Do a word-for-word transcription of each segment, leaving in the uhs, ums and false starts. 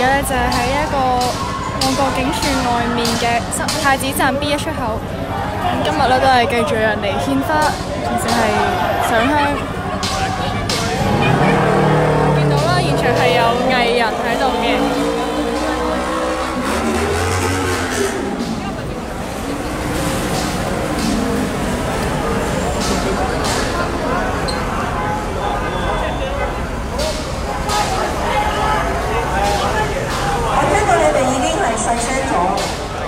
咧就係喺一個旺角警署外面嘅太子站 B 一出口。今日咧都係繼續有人嚟獻花，同時係上香。見到啦，現場係有藝人喺度嘅。 細聲咗。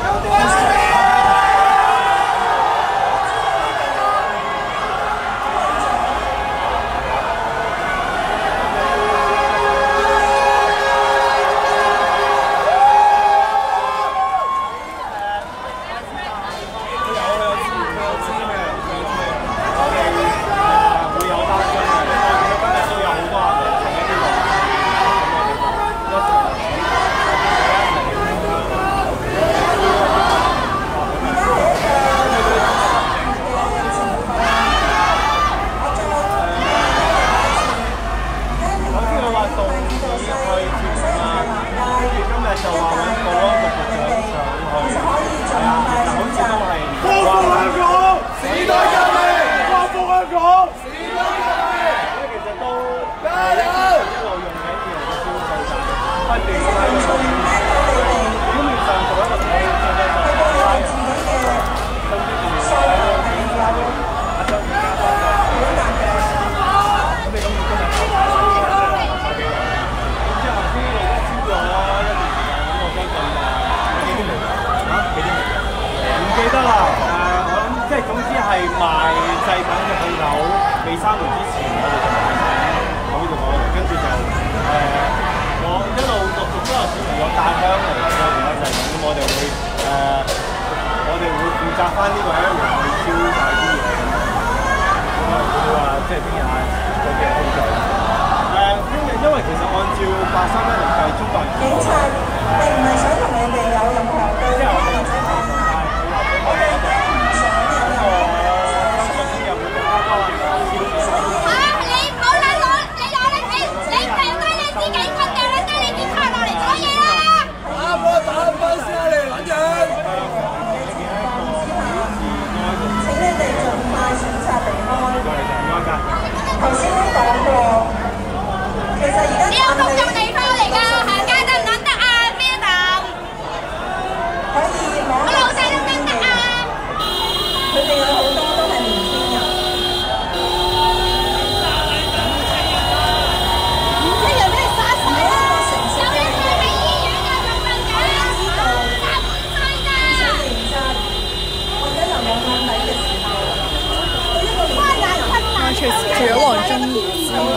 除咗黃宗義之外，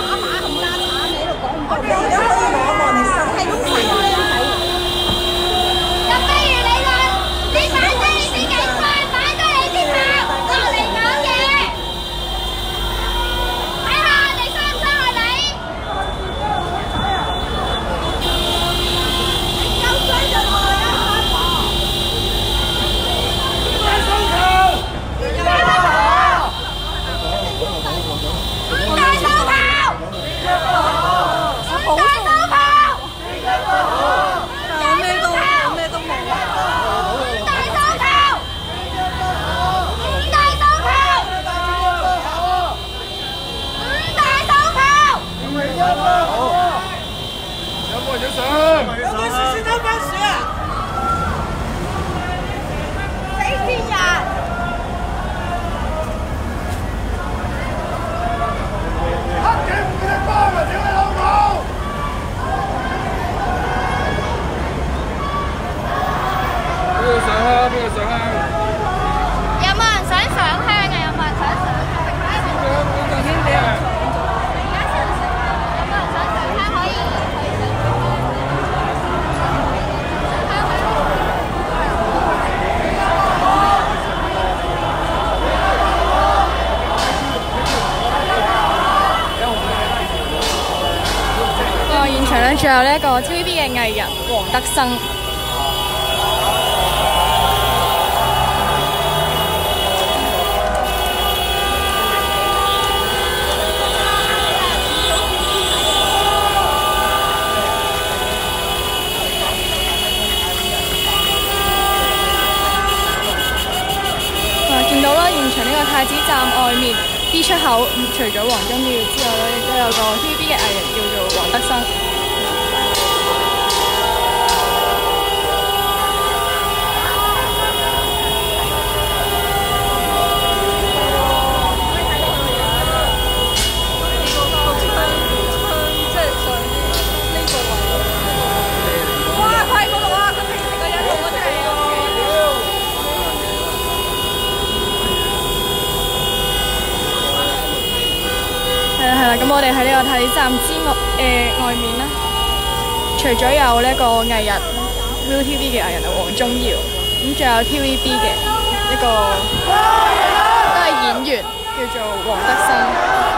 你而家可以望一望你身體咁細。咁不如你話，你擺低你自己塊，擺低你啲頭，落嚟講嘢，睇下我哋傷唔傷害你？你夠衰就落嚟啊！大手球，大手球。仲有呢一個 T V B 嘅藝人黃德生。 個太子站外面 B 出口，除咗黃宗耀之外咧，亦都有個 T V B 嘅藝人叫做黃德生。係啦，咁我哋喺呢個太子站之外誒、呃、外面啦，除咗有呢一個藝人 Viu T V 嘅藝人啊黃宗耀，咁仲有 T V B 嘅一個都係演員叫做黃德生。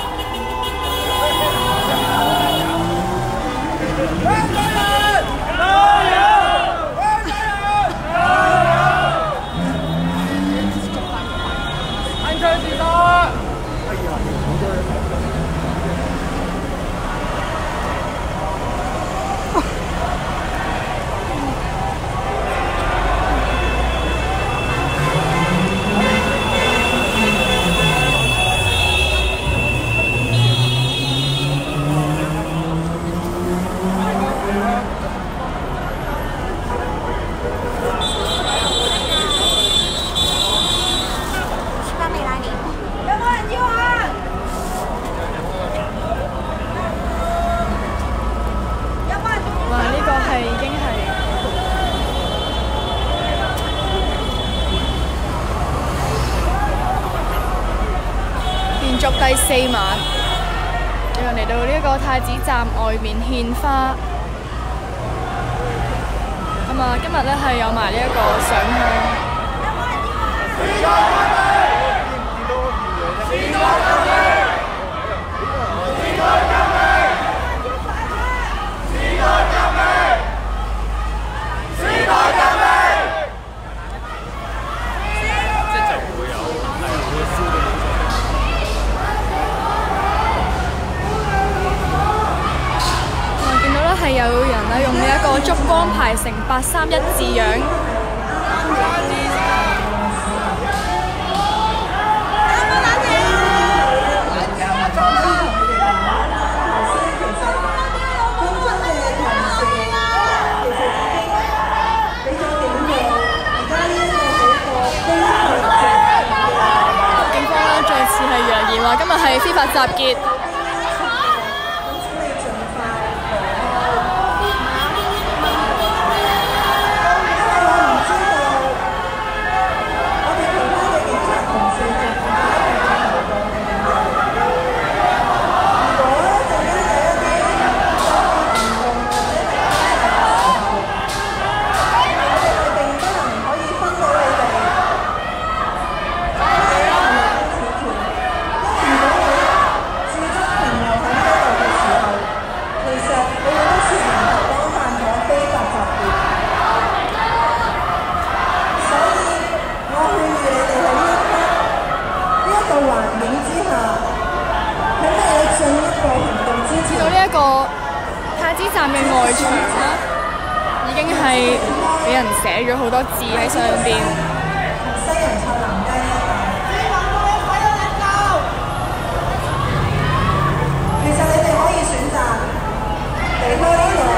第四晚，有人嚟到呢個太子站外面獻花。咁啊，今日咧係有埋呢一個上香。係有人咧用呢一個燭光排成八三一字樣。警方咧再次係揚言話今日係非法集結。站嘅外牆啦，已經係俾人寫咗好多字喺上邊。其實你哋可以選擇離開呢度。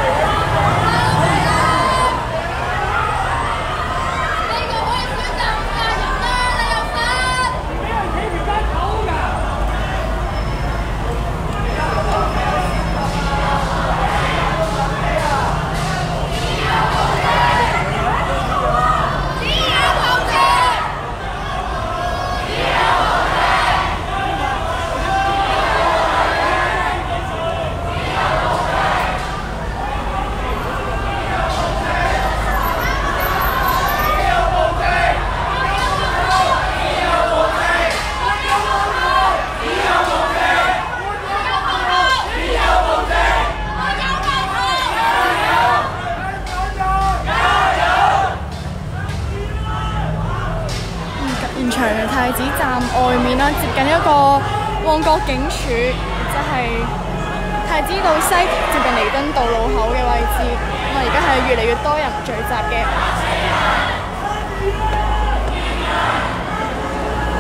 現場嘅太子站外面啦，接近一個旺角警署，即係太子道西接近彌敦道路口嘅位置。咁啊，而家係越嚟越多人聚集嘅。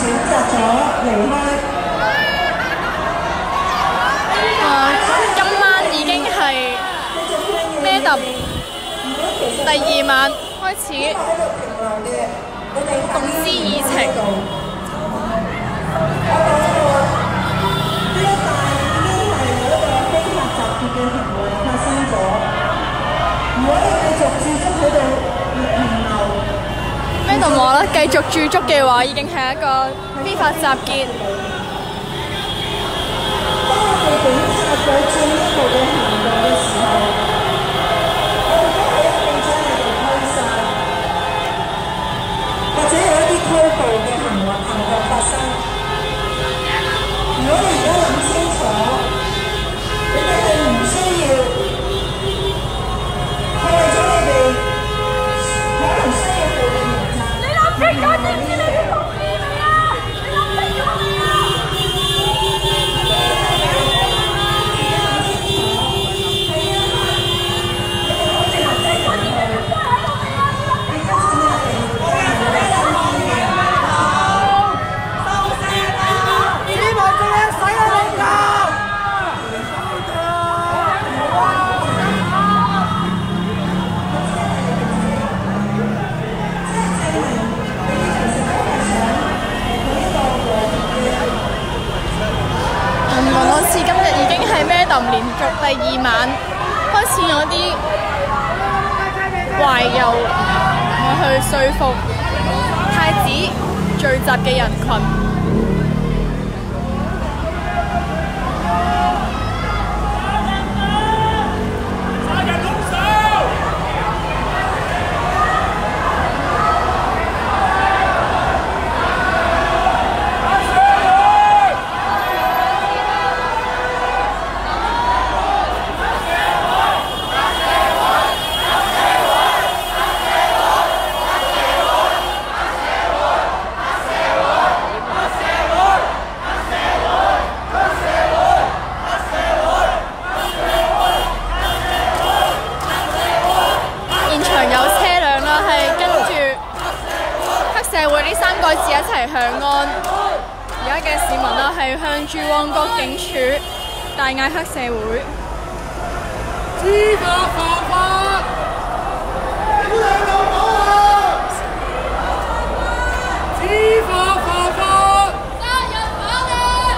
選擇咗離開。 啊！今晚已經係 Madam 第二晚開始動之以情。 呢一帶已經係有一個非法集結嘅行為發生咗。如果你繼續駐足喺度停留， Madam 話啦，繼續駐足嘅話已經係一個非法集結。 當我哋警察有進一步嘅行動嘅時候，我哋都係一定將你哋驅散，或者有一啲拘捕嘅行為行動發生。如果你而家諗清楚，你哋係唔需要，係為咗你哋可能需要做嘅刑責。你諗清楚知唔知你啲同事未啊？你諗清楚未啊？Madam 連續第二晚開始有啲懷柔去說服太子聚集嘅人群。社會呢三個字一齊響安，而家嘅市民啦係向住旺角警署大嗌黑社會。知法犯法，屌你老母啊！知法犯法，殺人犯啊！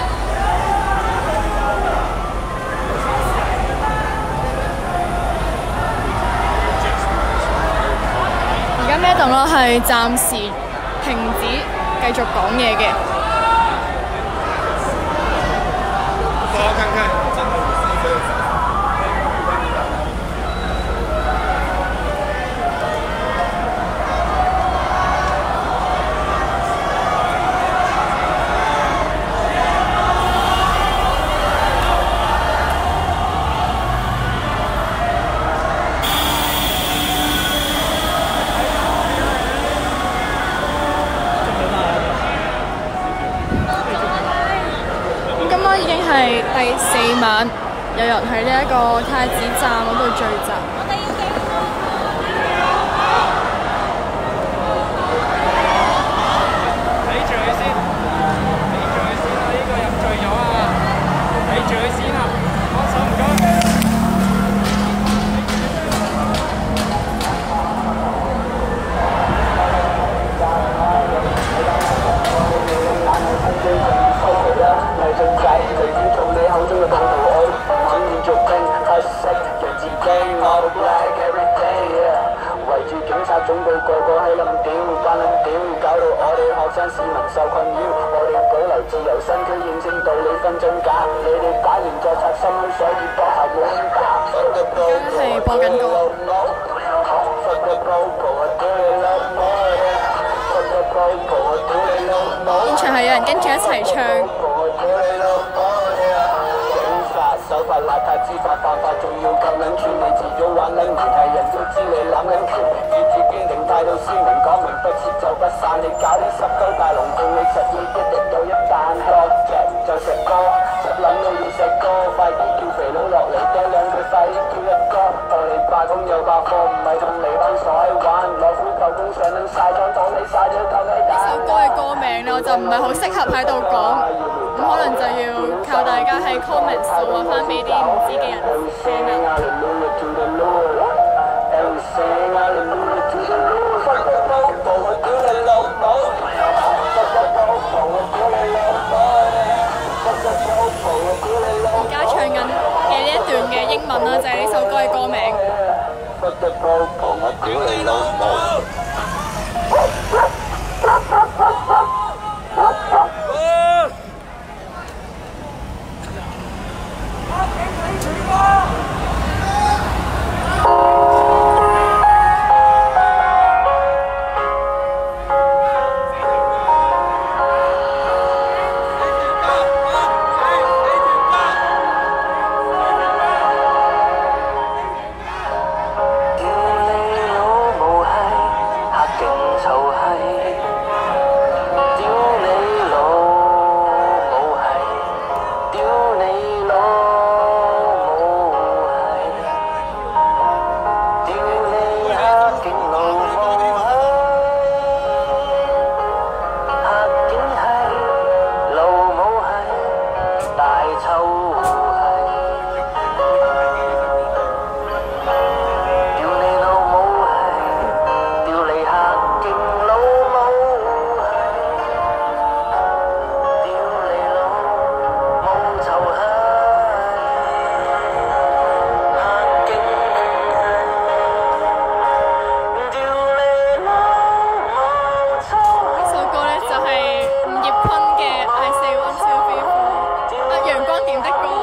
而家Madam啦係暫時停止繼續講嘢嘅。我看看，真的是一個。已經係第四晚，有人喺呢一個太子站嗰度聚集。睇住佢先，睇住佢先啊！呢個飲醉咗啊！睇住佢先啊！幫手唔該。總部個個喺冧屌，班撚屌，搞到我哋學生市民受困擾。我哋保留自由身軀，認清道理分真假。你哋擺明作賊心虛，所以搏下冇應價。係播緊歌。現場係有人跟住一齊唱。手法邋遢，知法犯法，仲要咁撚串，你遲早玩撚完，係人都知你攬撚權，意志堅定，態度鮮明，講明不撤就不散，你搞啲濕鳩大龍鳳，你實要一日有一啖，多隻就食歌，實撚到要食歌，快啲叫肥佬落嚟嗲兩句，快啲叫一哥，我哋罷工又罷課，唔係同你班傻閪玩，攞苦夠高首歌嘅歌名咧，我就唔係好適合喺度講，咁可能就要靠大家喺 comments 度話翻俾啲唔知嘅人聽啦。而家唱緊嘅呢一段嘅英文啦，就係呢首歌嘅歌名。陽光點的歌。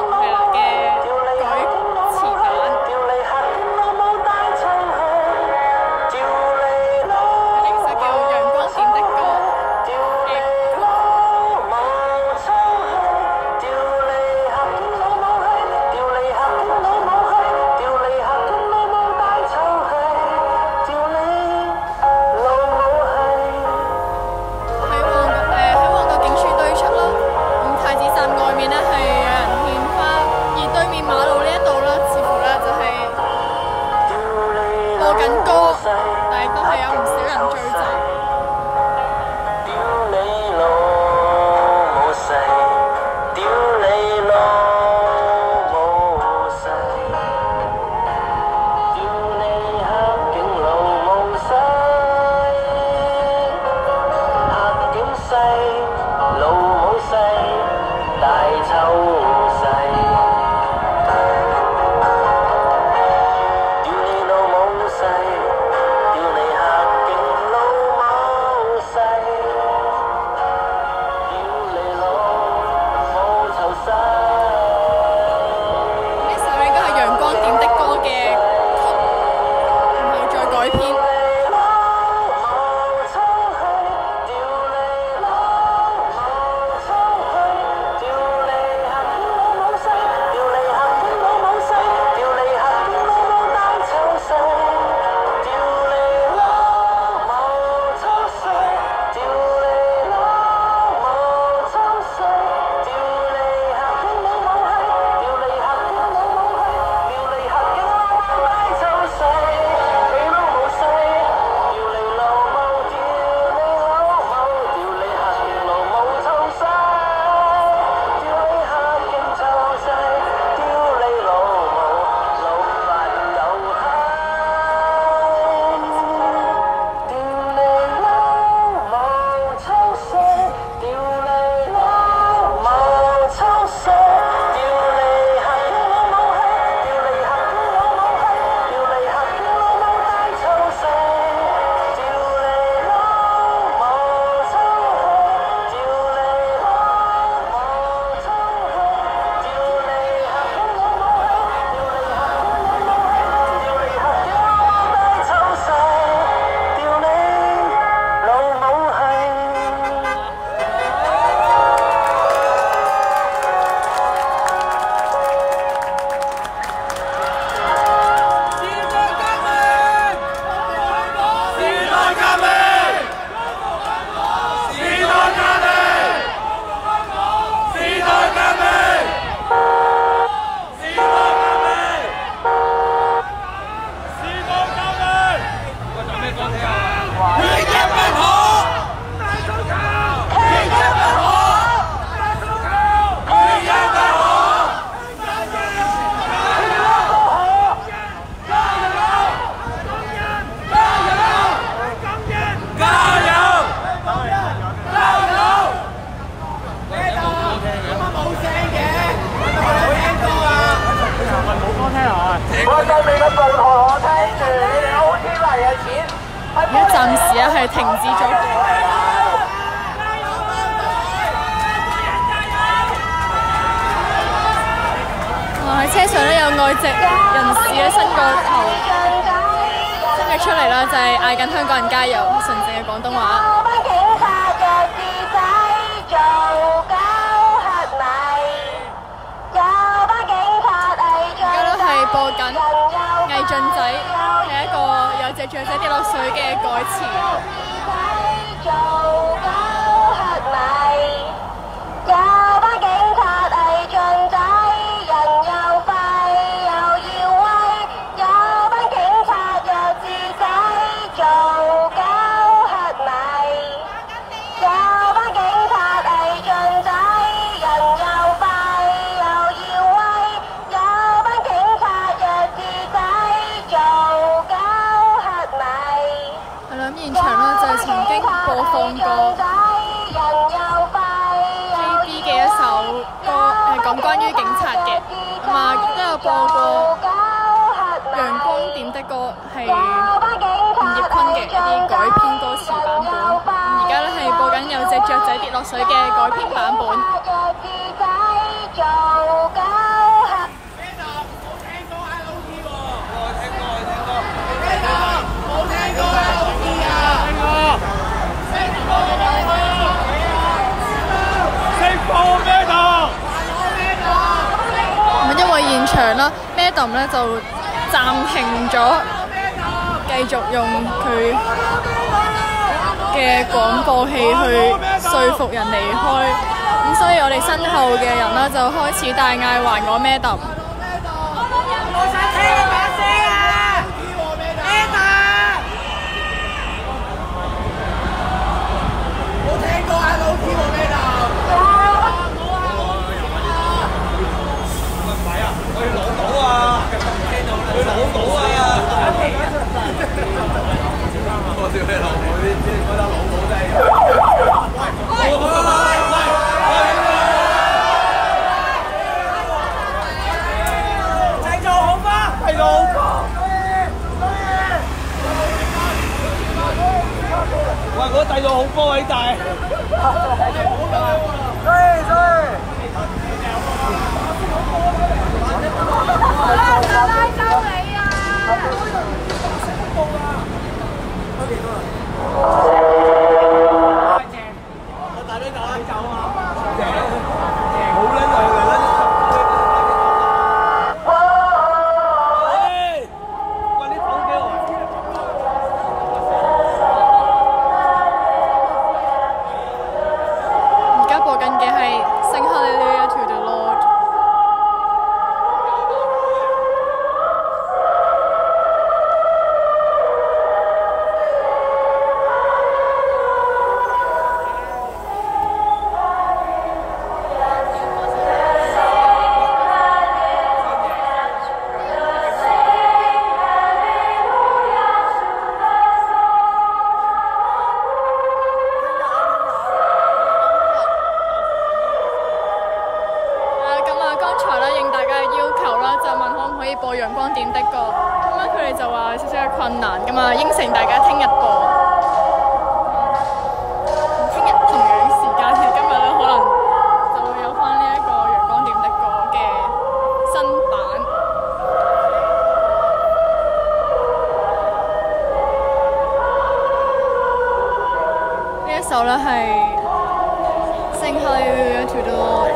我對面嘅部台我聽住，你哋 O T 嚟嘅錢。 而家暫時咧係停止咗。哇！喺車上咧有外籍人士咧伸個頭伸咗出嚟啦，就係嗌緊香港人加油，純正嘅廣東話。而家都係播緊《毅進仔》，係一個有隻雀仔跌落水嘅改詞。現場咧就係曾經播放過 J B 嘅一首歌，係講關於警察嘅，咁啊亦都有播過《陽光點的歌》，係吳業坤嘅一啲改編歌詞版本。而家咧係播緊有隻雀仔跌落水嘅改編版本。咁因為現場啦 ，Madam 咧就暫停咗，繼續用佢嘅廣播器去說服人離開。咁所以我哋身後嘅人啦就開始大嗌還我 Madam。 喂，我製造恐慌偉大。sorry sorry。拉走你啊！我大髀打走啊！正正好撚耐嚟啦！喂，喂，你講俾我。 而家播緊嘅係《Sing Hallelujah to the Lord》。播陽光點的歌，咁啊佢哋就話有少少嘅困難咁啊，應承大家聽日播。聽日同樣時間嘅今日咧，可能就會有翻呢一個陽光點的歌嘅新版。呢一首咧係《Sing Hallelujah to the Lord》。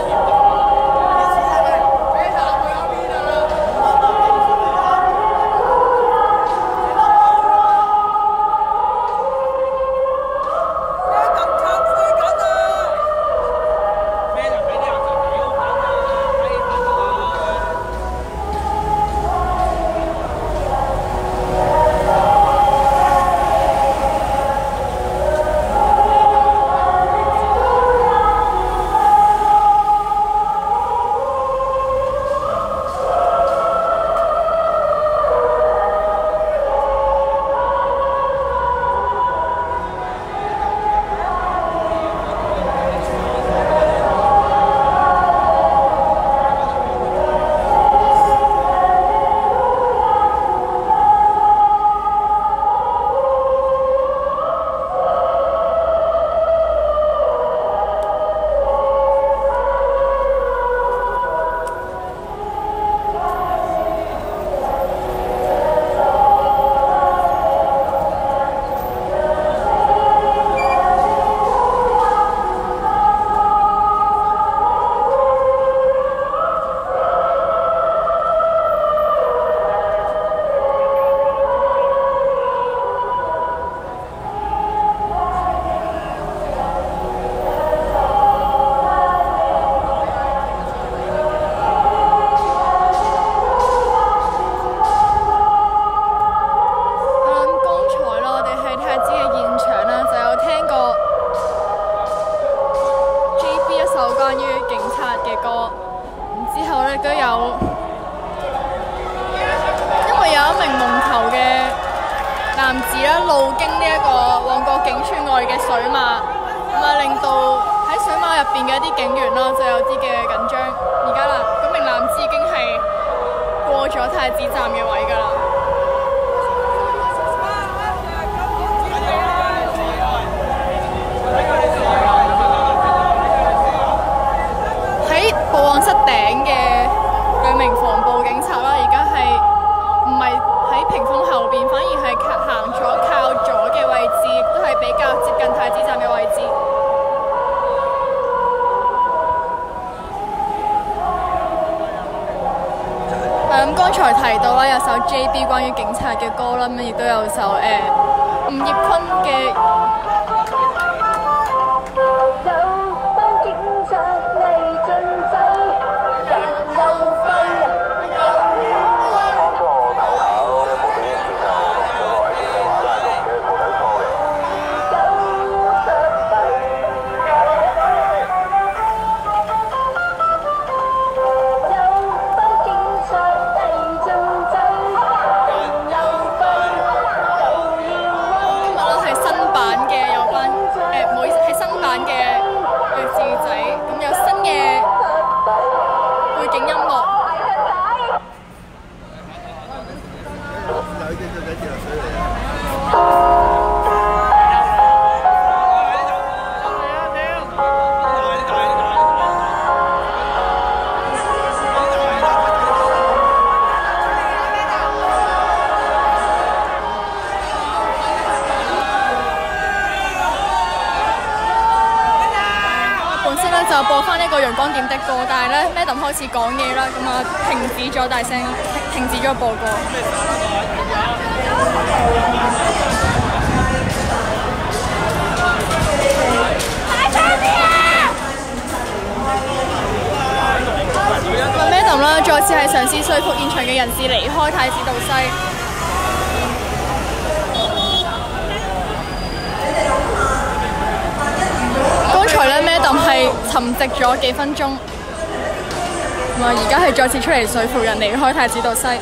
歌。之後咧都有，因為有一名蒙頭嘅男子咧路經呢一個旺角警署外嘅水馬，咁啊令到喺水馬入邊嘅一啲警員啦就有啲嘅緊張。而家啦，嗰名男子已經係過咗太子站嘅位㗎啦。喺報案室頂嘅兩名防暴警察啦，而家係唔係喺屏風後邊，反而係行咗靠左嘅位置，亦都係比較接近太子站嘅位置。咁剛才提到啦，有首 J B 關於警察嘅歌啦，咁亦都有首誒、呃、吳業坤嘅。就播翻呢個陽光點的歌，但係咧 Madam 開始講嘢啦，咁啊停止咗大聲，停止咗播歌。Madam 啦，再次係嘗試說服現場嘅人士離開太子道西。剛才咧 Madam 係沉寂咗幾分鐘，咁啊而家係再次出嚟說服人離開太子道西。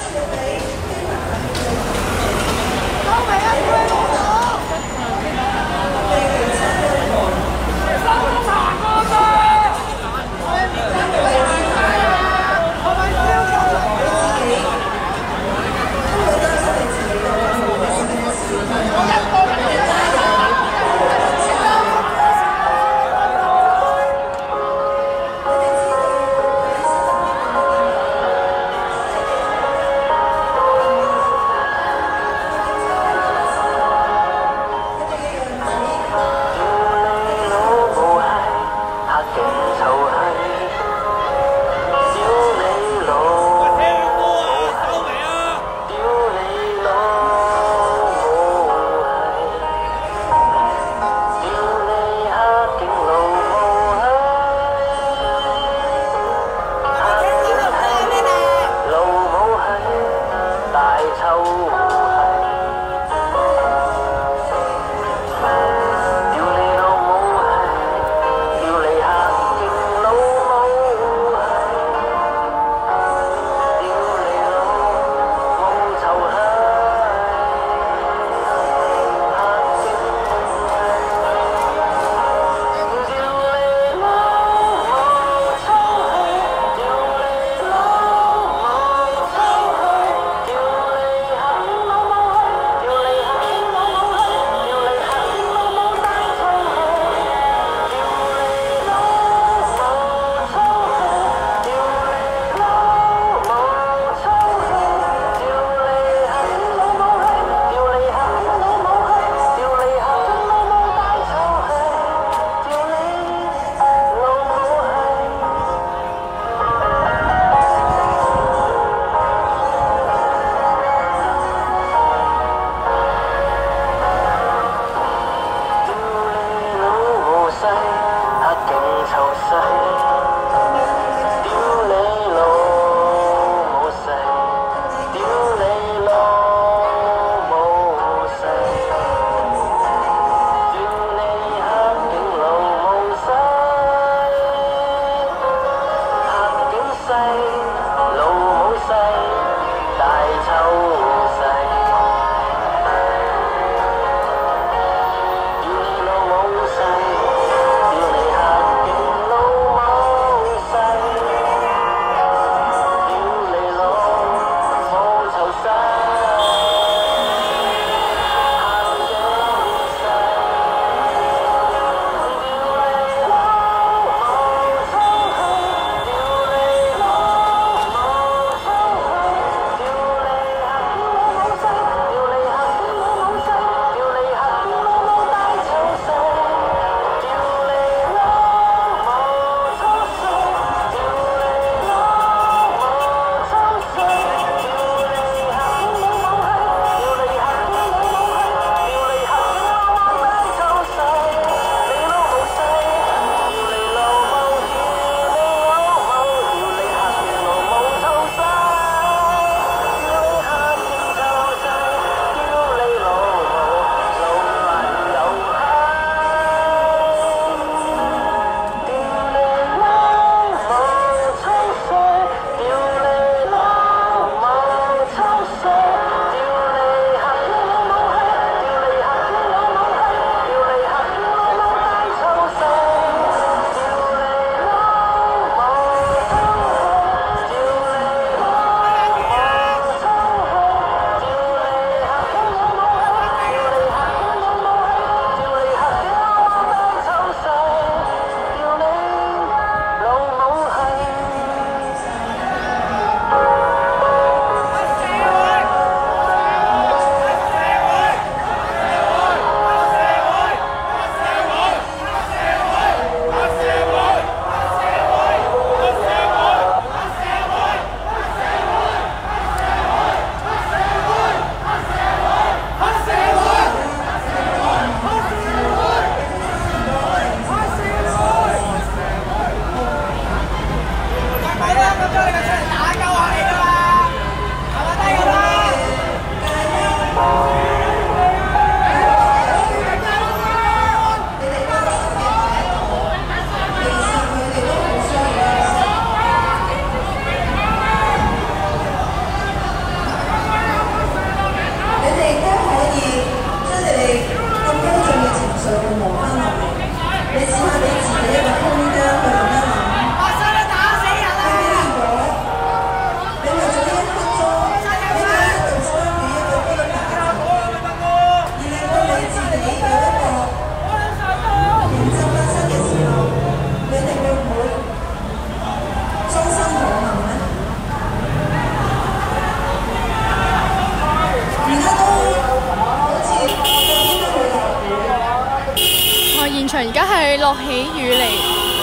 落起雨嚟。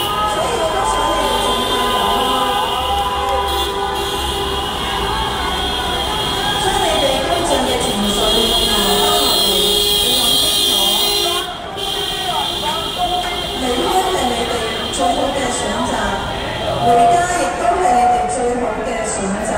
回家亦都係你哋最好嘅選擇，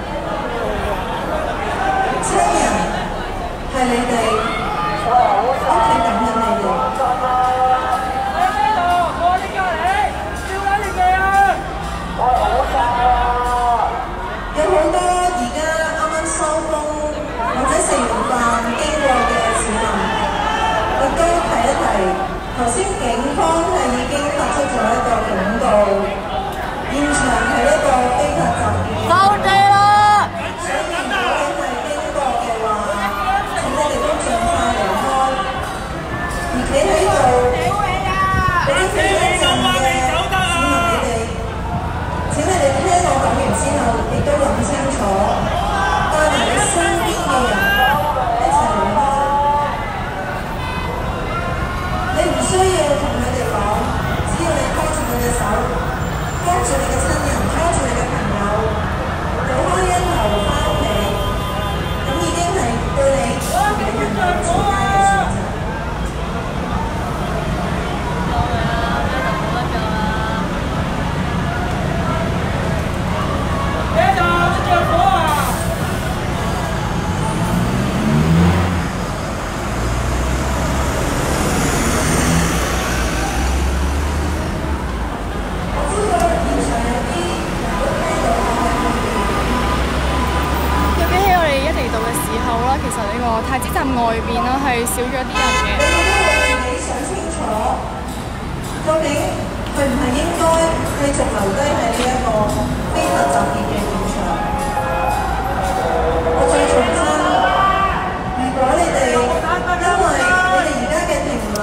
親人係你哋屋企等緊你哋。喺呢度，我呢隔離，叫緊你哋啊！我好曬啊！有好多而家啱啱收工或者食完飯經過嘅市民，亦都提一提，頭先警方係已經發出咗一個警告。現場係一個非法集結，收地啦！所以如果你係經過嘅話，請你哋都盡快離開。而企喺度嗰啲非一陣嘅市民，你哋請你哋聽我講完之後，亦都諗清楚，帶埋你身邊嘅人一齊離開。你唔需要同佢哋講，只要你拖住佢嘅手。拖住你嘅親人，拖住你嘅朋友，走開一頭翻屋企，咁已經係對你同你朋友最佳嘅選擇。咩就着火啊！ 其實呢個太子站外邊啦，係少咗啲人嘅。 你想清楚，究竟係唔係應該繼續留低喺呢一個非法集結嘅現場？我再重申，如果你哋因為你哋而家嘅停留，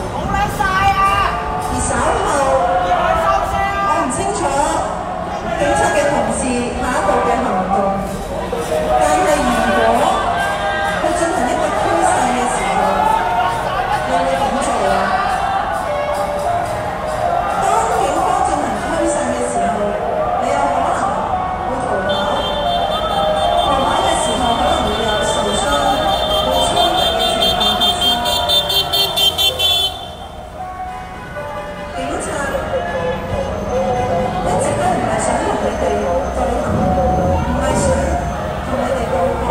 而稍後我唔清楚警察嘅同事下一步嘅行動，但係如果進行一個驅散嘅時候，你會點做啊？當警方進行驅散嘅時候，你有可能會逃跑，逃跑嘅時候可能會有受傷、會衝突嘅情況發生。警察一直都唔係想同你哋對行，唔係想同你哋對抗。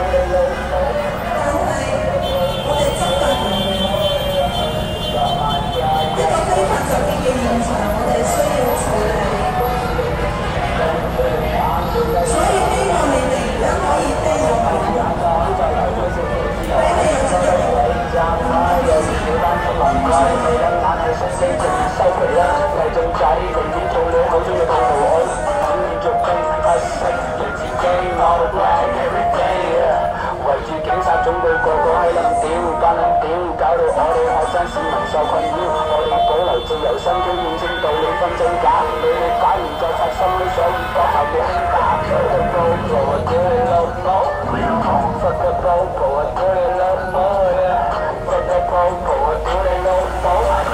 收皮啦，細進仔，寧願做你口中嘅套路，我唔肯續兵，不識認自己，我 black every day， 圍住警察總部個個喺撚屌，班撚屌，搞到我哋學生市民受困擾，我哋保留自由身軀認清道理分真假，你哋反而再發心虛，所以講下冇輕打。Fuck the bobo， 我屌你老母 ！Fuck the bobo， 我屌你老母 ！Fuck the bobo， 我屌你老母！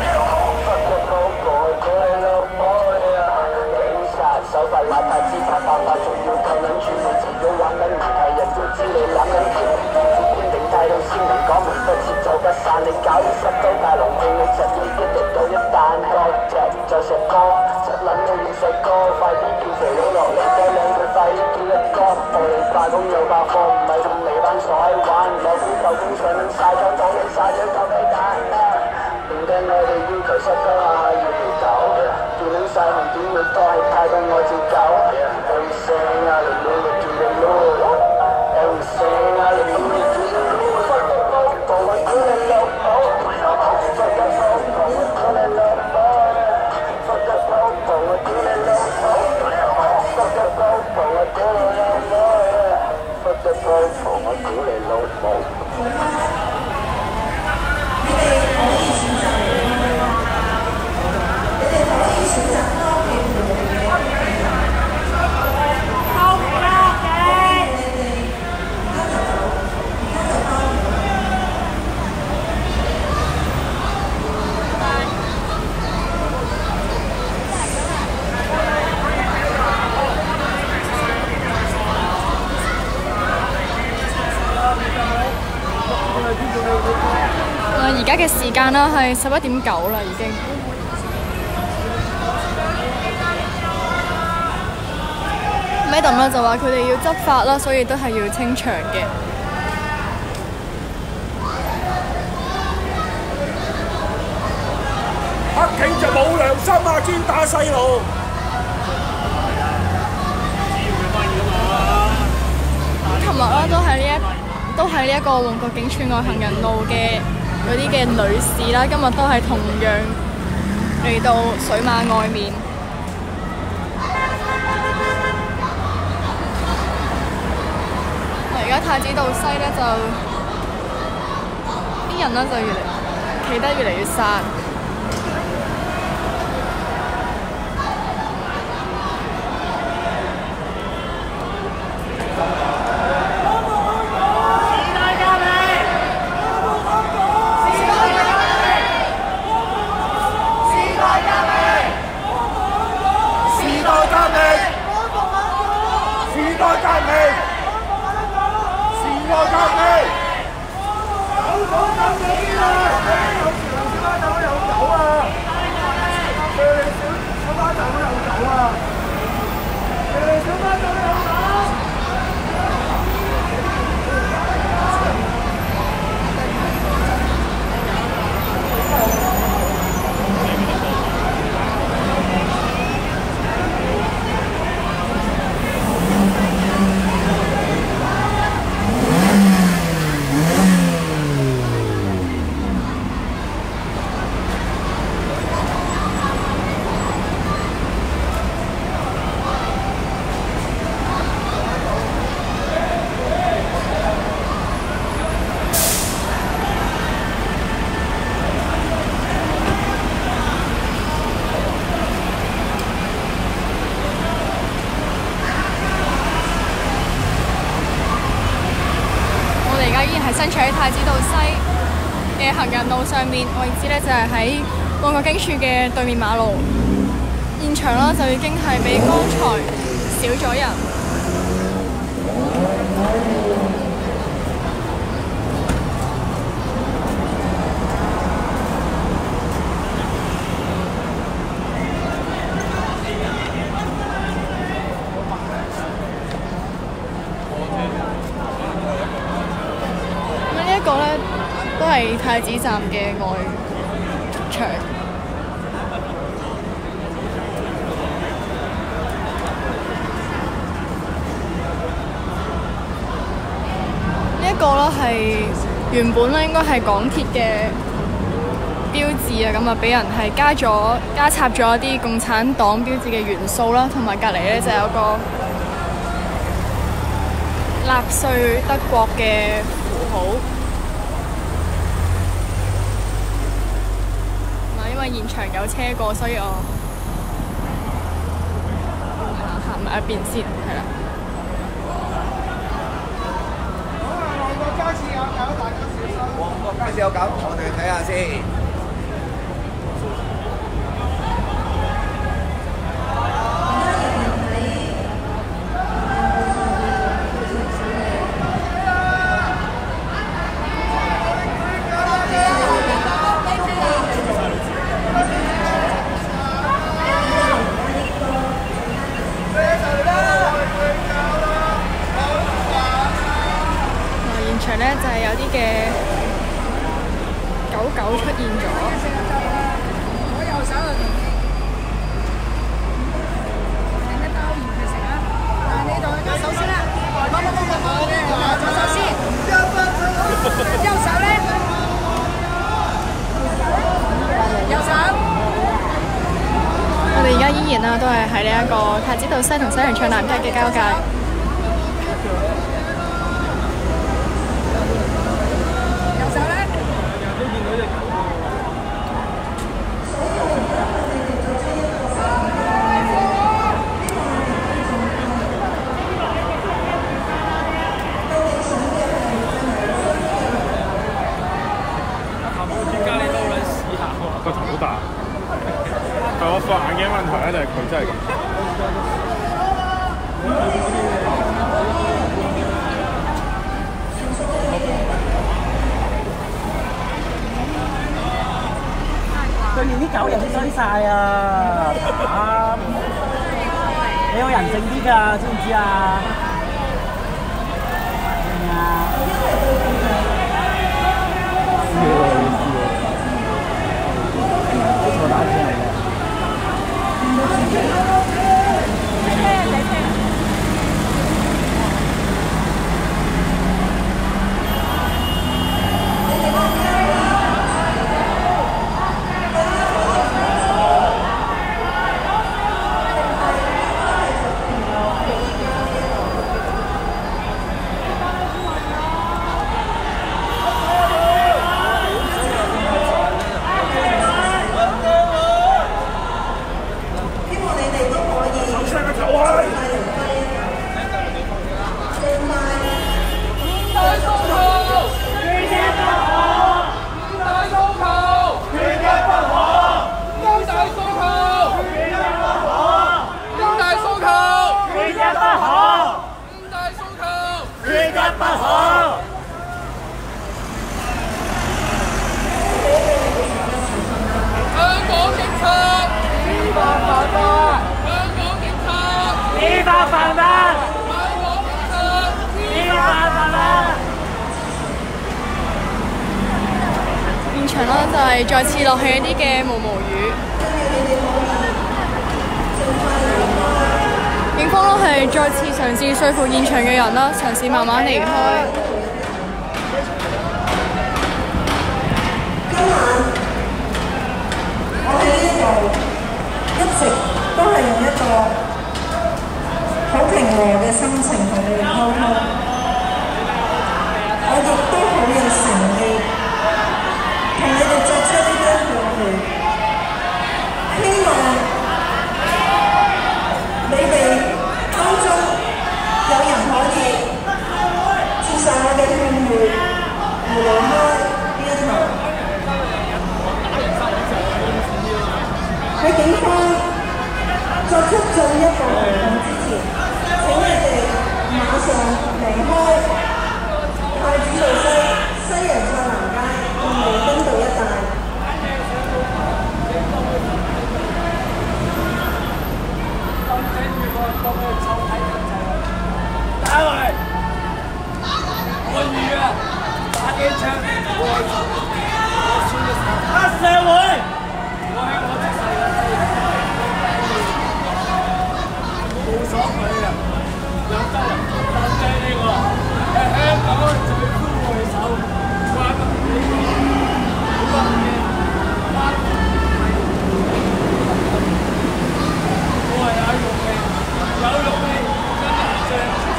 手法邋遢，姿態爆發，仲要夠撚串，你遲早玩撚唔係人都知你攬撚權，堅定態度鮮明，講明不撤走不散，你搞啲濕鳩大龍氣，你實要一日到一彈多隻就食歌，實撚到要食歌，快啲叫肥佬落嚟多兩句，快啲叫一哥，我哋快工有百貨，唔係同你班傻閪玩，攞杯舊工上撚曬咗，當你曬咗嚿雞蛋啦，唔聽我哋要求濕鳩下要條狗。見到曬紅點會多係太過愛隻狗 ，everything 啊，你每日叫你攞 ，everything 啊，你每日叫你攞，放個包包我叫你攞，放個包包我叫你攞，放個包包我叫你攞，放個包包我叫你攞，放個包包我叫你攞冇。你哋可以選擇嚟㗎嘛？你哋可以選擇多幾條路嘅，偷家嘅。你哋而家就走，而家就翻嚟。 嘅時間啦係十一點九啦已經。Madam 啦就話佢哋要執法啦，所以都係要清場嘅。 北京就冇良心啊，專打細路。 琴日啦都喺呢一都喺呢一個旺角警署外行人路嘅嗰啲嘅女士啦，今日都係同樣嚟到水馬外面。而家太子道西咧就啲人咧就越嚟企得越嚟越散。身處喺太子道西嘅行人路上面，位置咧就係喺旺角警署嘅對面馬路。現場啦就已經係比剛才少咗人。呢個咧都係太子站嘅外牆。呢一個咧係原本咧應該係港鐵嘅標誌啊，咁啊俾人係加咗加插咗一啲共產黨標誌嘅元素啦，同埋隔離咧就有個納粹德國嘅符號。因為現場有車過，所以我行埋一邊先，係啦。 旺角街市有狗，大家小心。旺角街市有狗，我哋睇下先。 咧就係有啲嘅狗狗出現咗。 我右手就整一包鹽嚟食啊！嗱，你度右手先啦，冇冇冇冇冇嘅，嗱，左手先。右手咧，右手。 我哋而家依然啦，都係喺呢一個太子道西同西洋菜南街嘅交界。 個頭好大，係我副眼鏡問題咧，定係佢真係咁？ 晒啊！慘！你要人性啲㗎，知唔知啊？係啊！笑啊！笑！坐打車嚟嘅。 現場啦，就係再次落起一啲嘅毛毛雨。警方咯係再次嘗試說服現場嘅人啦，嘗試慢慢離開。 今晚我喺呢度一直都係用一個好平和嘅心情同你哋溝通，我亦都好有誠意同你哋作出呢啲勸喻，希望你哋當中有人可以接受我嘅勸喻而離開呢一場。喺警方作出進一步行動之前，請你哋馬上離開太子道西、西洋菜南街同彌敦道一帶。 打落嚟！我預啊，打幾槍，黑社會，我喺我即世冇所謂啊！有得人當正呢個係香港最高會手，關你好多嘢，我係有勇氣，有勇氣真係正。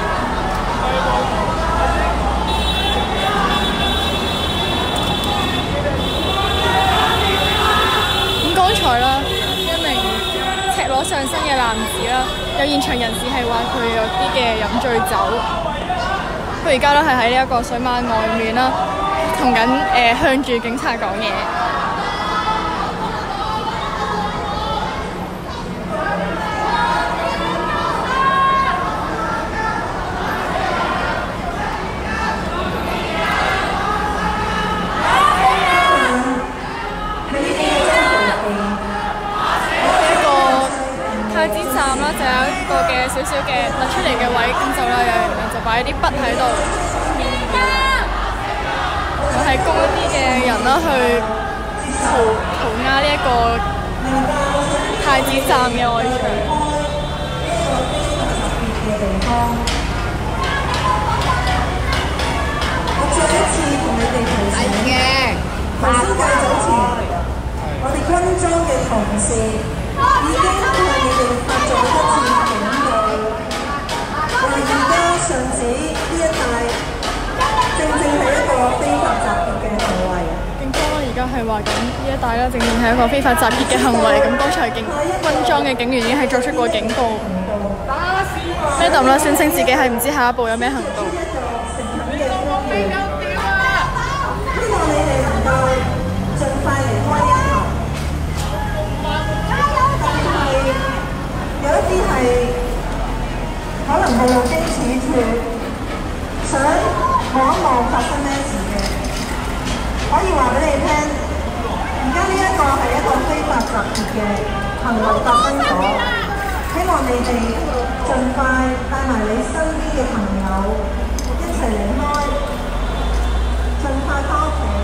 咁剛才啦，一名赤裸上身嘅男子啦，有現場人士係話佢有啲嘅飲醉酒，佢而家都係喺呢一個水馬外面啦，同緊誒向住警察講嘢。太子站啦，就有一個嘅少少嘅突出嚟嘅位，咁就啦，有人就擺啲筆喺度，我係供一啲嘅人啦去塗塗鴉呢一個太子站嘅外牆。 我再一次同你哋提醒嘅，頭先較早前，我哋軍裝嘅同事已經向你哋發咗一次警告，話而家上址呢一帶正正係一個非法集結嘅行為。 警方啦，而家係話緊呢一帶啦，正正係一個非法集結嘅行為。咁剛才警軍裝嘅警員已經係作出過警告。Madam 啦，宣稱自己係唔知下一步有咩行動。 希望你哋能夠盡快離開呢一行。有一啲係可能係路經此處，想望一望發生咩事嘅，可以話俾你聽。而家呢一個係一個非法集結， 帶埋你身邊嘅朋友一齊離開，盡快返屋企。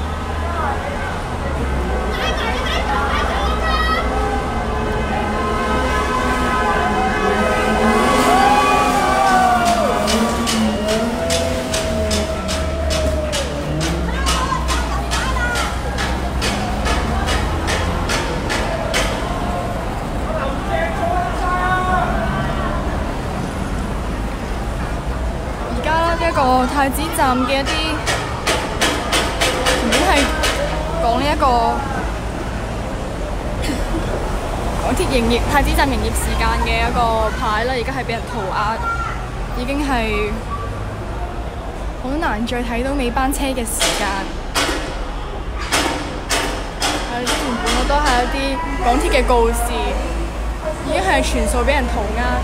一個太子站嘅一啲，原本係講呢一個港鐵營業太子站營業時間嘅一個牌啦，而家係俾人塗鴉，已經係好難再睇到尾班車嘅時間。係原本我都係一啲港鐵嘅告示，已經係全數俾人塗鴉。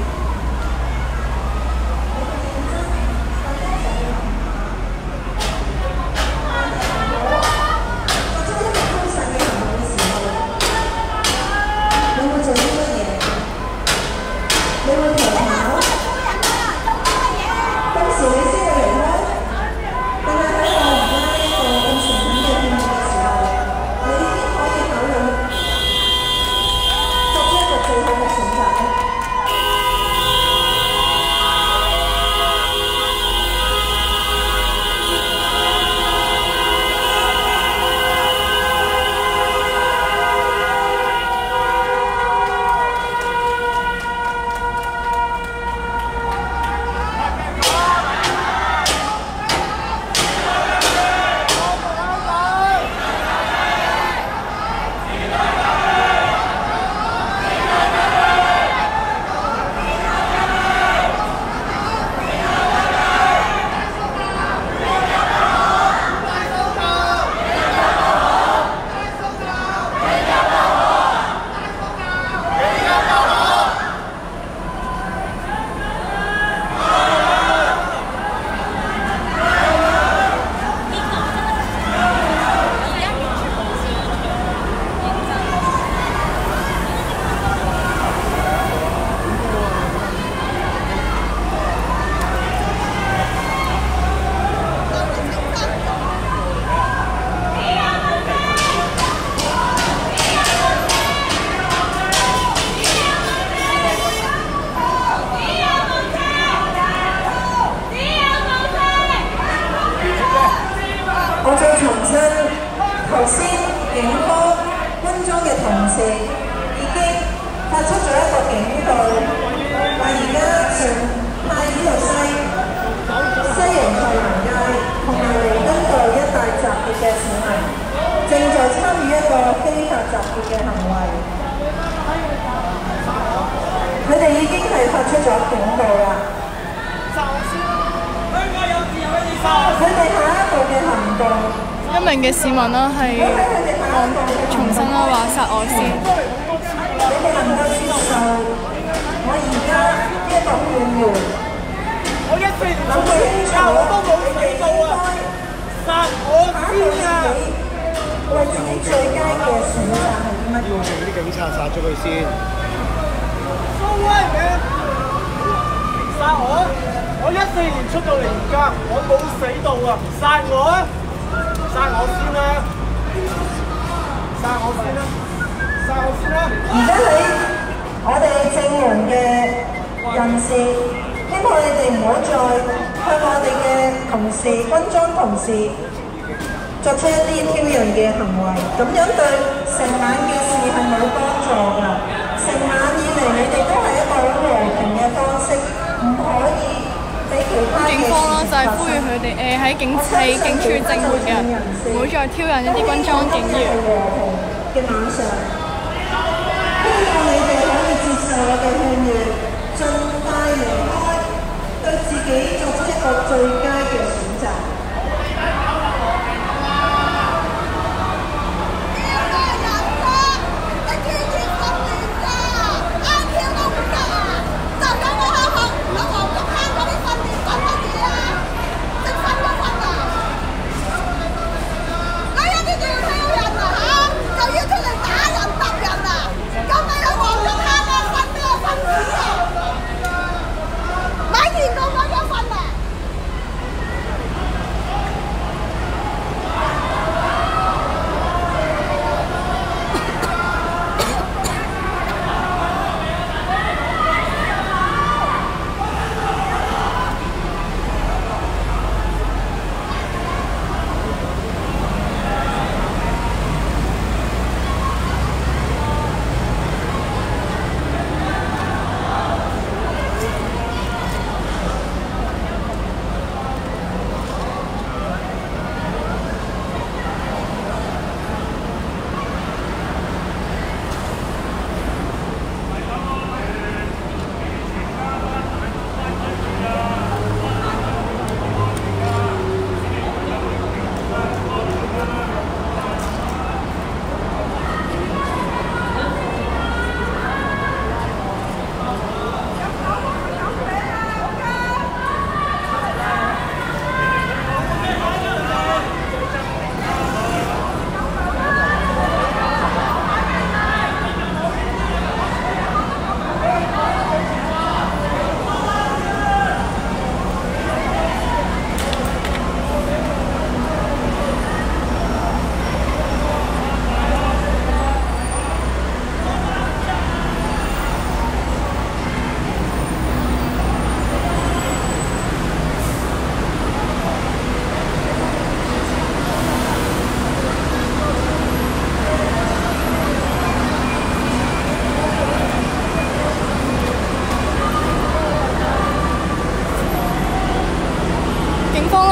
頭先警方軍裝嘅同事已經發出咗一個警告，話而家上太子道西、西營菜蘭街同埋彌敦道一帶集結嘅市民，正在參與一個非法集結嘅行為。佢哋已經係發出咗警告啦。佢哋下一步嘅行動。 一名嘅市民啦，係重申啦話殺我先。 你哋能夠接受我而家呢一個勸喻？ 我一四年出去而家我都冇死到啊！殺我先啊！ 為自己最佳嘅選擇係啲乜嘢？ 要啲警察殺咗佢先。 蘇威嘅殺我！我一四年出到嚟而家，我冇死到啊！殺我啊！殺我先啦！殺我先啦！殺我先啦！ 而家喺我哋正門嘅人士，希望你哋唔好再向我哋嘅同事、軍裝同事作出一啲挑釁嘅行為，咁樣對成晚嘅事係冇幫助㗎。成晚以嚟，你哋都係一個好和平嘅方式，唔可以。 警方啦，就係呼籲佢哋誒喺警喺警署正門嘅人，唔好再挑釁一啲軍裝警員。 嘅晚上，希望你哋可以接受我嘅勸喻，盡快離開，對自己作出一個最佳嘅選擇。 要出嚟打人揼人啊！咁你喺黃竹坑啊，瞓邊個瞓屎啊？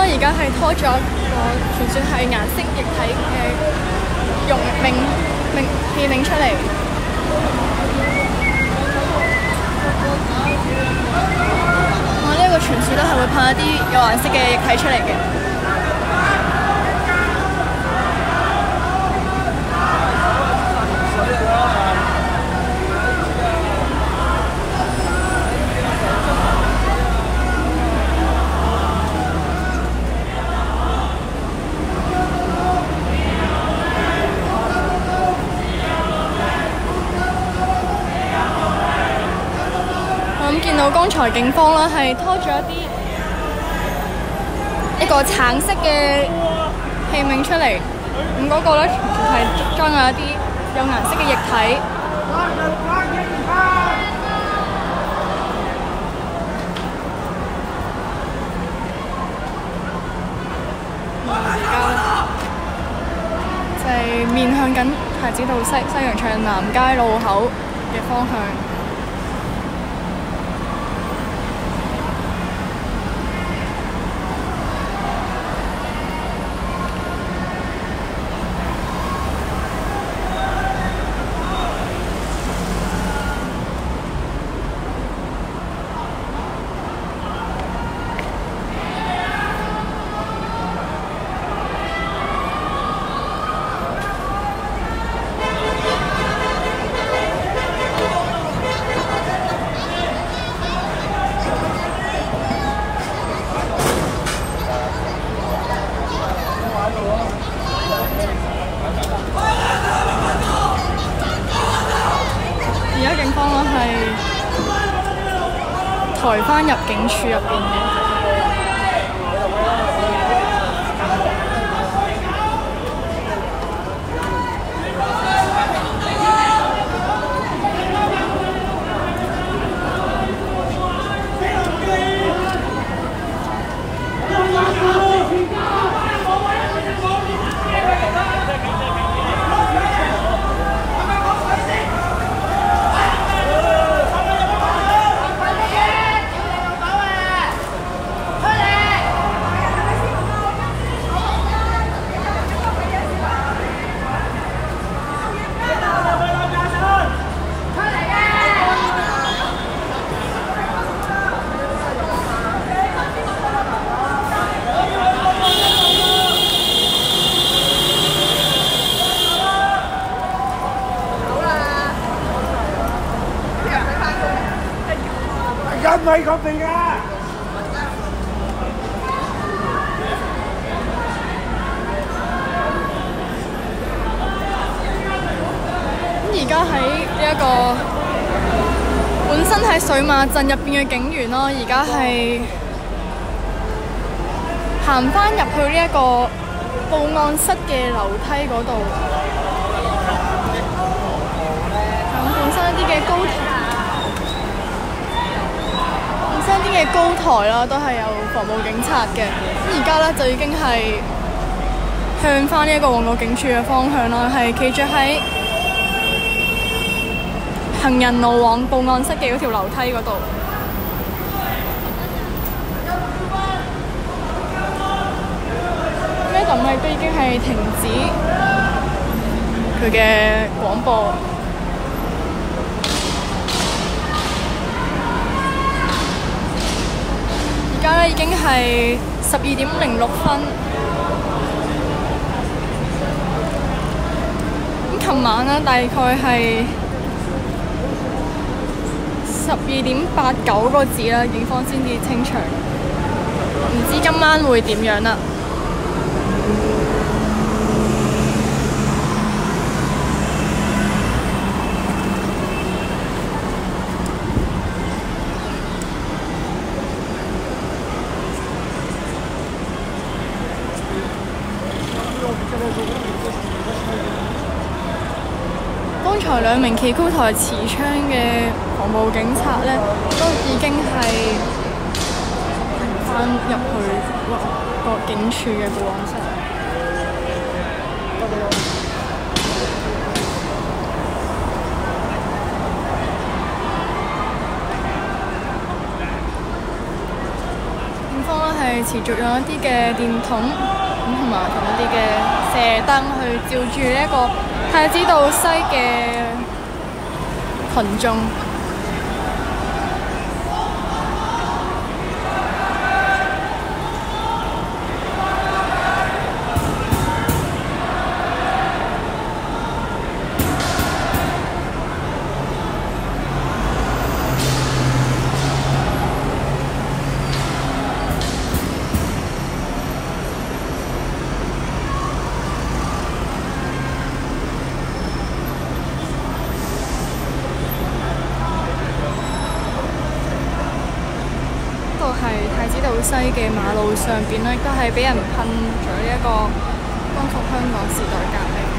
而家係拖咗個傳說係顏色液體嘅用命命器皿出嚟。我呢一個傳說都係會噴一啲有顏色嘅液體出嚟嘅。咁見到剛才警方啦係拖咗一啲一個橙色嘅器皿出嚟，咁嗰個咧係裝有一啲有顏色嘅液體。而家就係面向緊太子道西西洋菜南街路口嘅方向。而家警方咧係抬返入境處入邊嘅。 唔係咁嚟㗎。 咁而家喺呢一個本身喺水馬鎮入邊嘅警員咯，而家係行返入去呢一個報案室嘅樓梯嗰度。咁本身一啲嘅高台。本身啲嘅高台啦，都係有防暴警察嘅。咁而家咧就已經係向翻呢一個旺角警署嘅方向啦，係企住喺行人路往報案室嘅嗰條樓梯嗰度。呢度咪都已經係停止佢嘅廣播。而家咧已經係十二點零六分。咁琴晚咧大概係十二點八九個字啦，警方先至清場。唔知今晚會點樣啦？剛才兩名旗高台持槍嘅防暴警察咧，都已經係翻入去個警署嘅報案室。警方咧係係持續用一啲嘅電筒咁同埋同一啲嘅射燈去照住呢一個太子道西嘅群眾。係太子道西嘅馬路上邊咧，都係俾人噴咗呢一個光復香港時代革命。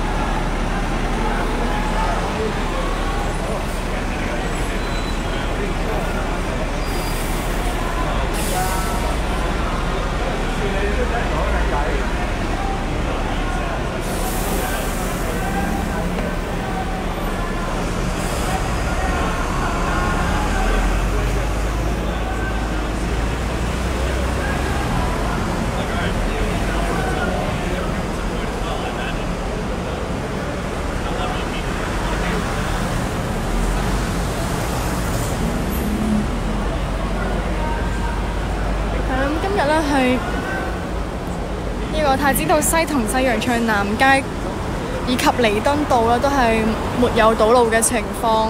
今日咧去呢個太子道西同西洋菜南街以及彌敦道咧，都係沒有堵路嘅情況。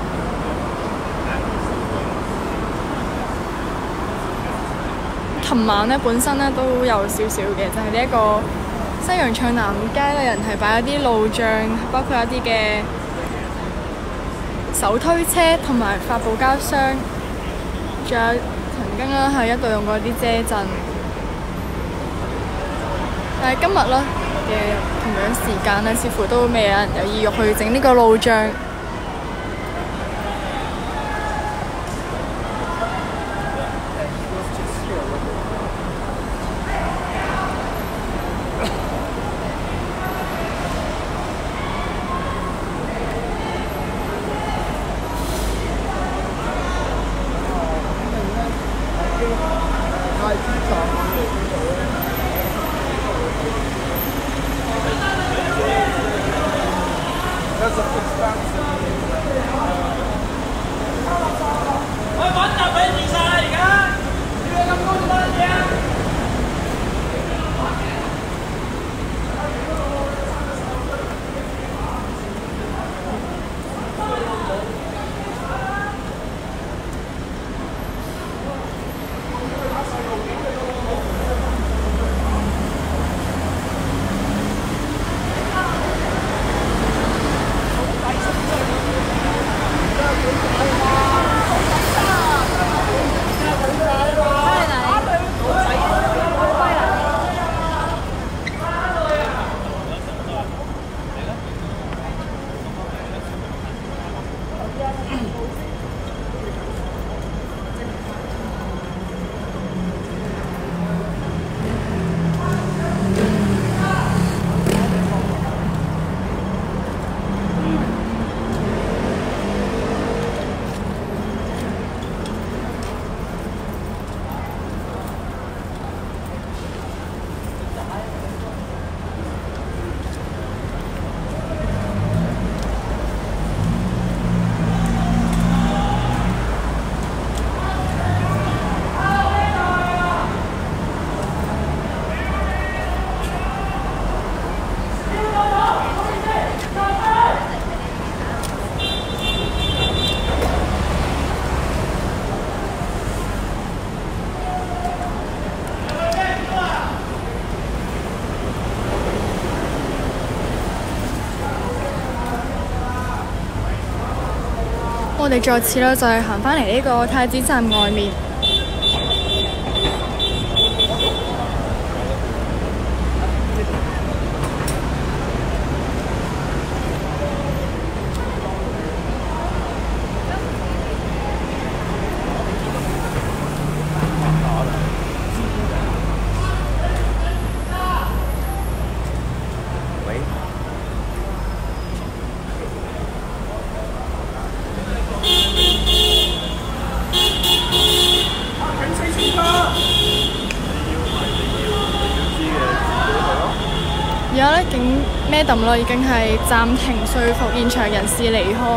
琴晚咧本身咧都有少少嘅，就係呢一個西洋菜南街咧，人係擺一啲路障，包括一啲嘅手推車同埋發泡膠箱，仲有曾經咧係一度用過啲遮陣，但係今日咧嘅同樣時間咧，似乎都未有人有意欲去整呢個路障。 我揾集俾你晒啦！而家你咁高做乜嘢啊？ 我哋再次咧就係行返嚟呢個太子站外面。 警四千㗎！ Madam 咯，已經係暫停說服現場人士離開。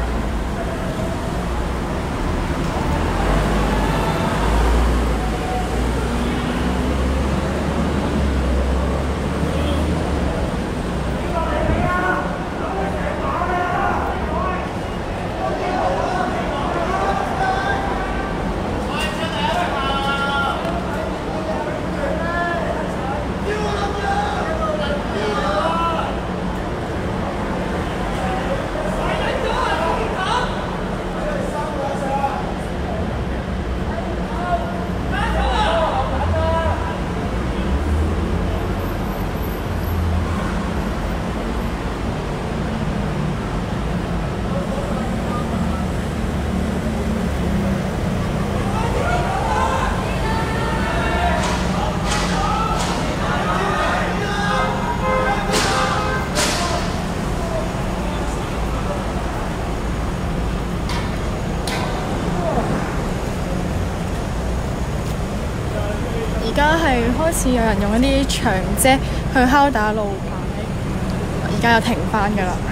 而家係開始有人用一啲長遮去敲打路牌，而家又停返㗎啦。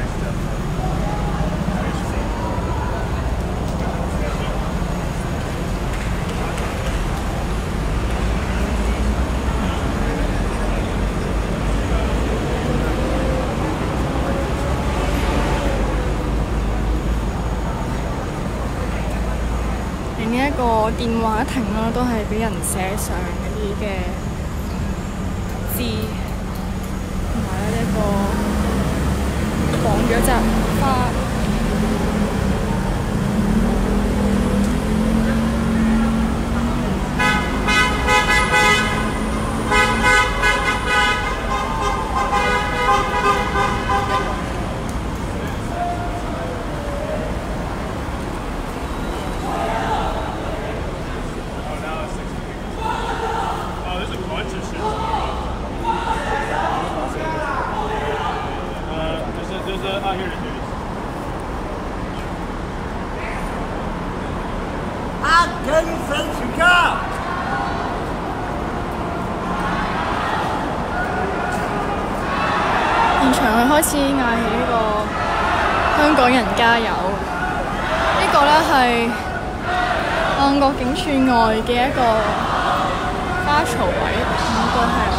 另一個電話亭啦，都係俾人寫上嗰啲嘅字，同埋呢一個綁咗扎花。現場佢開始嗌起呢個香港人加油，呢個呢係旺角警署外嘅一個花槽位，應該係。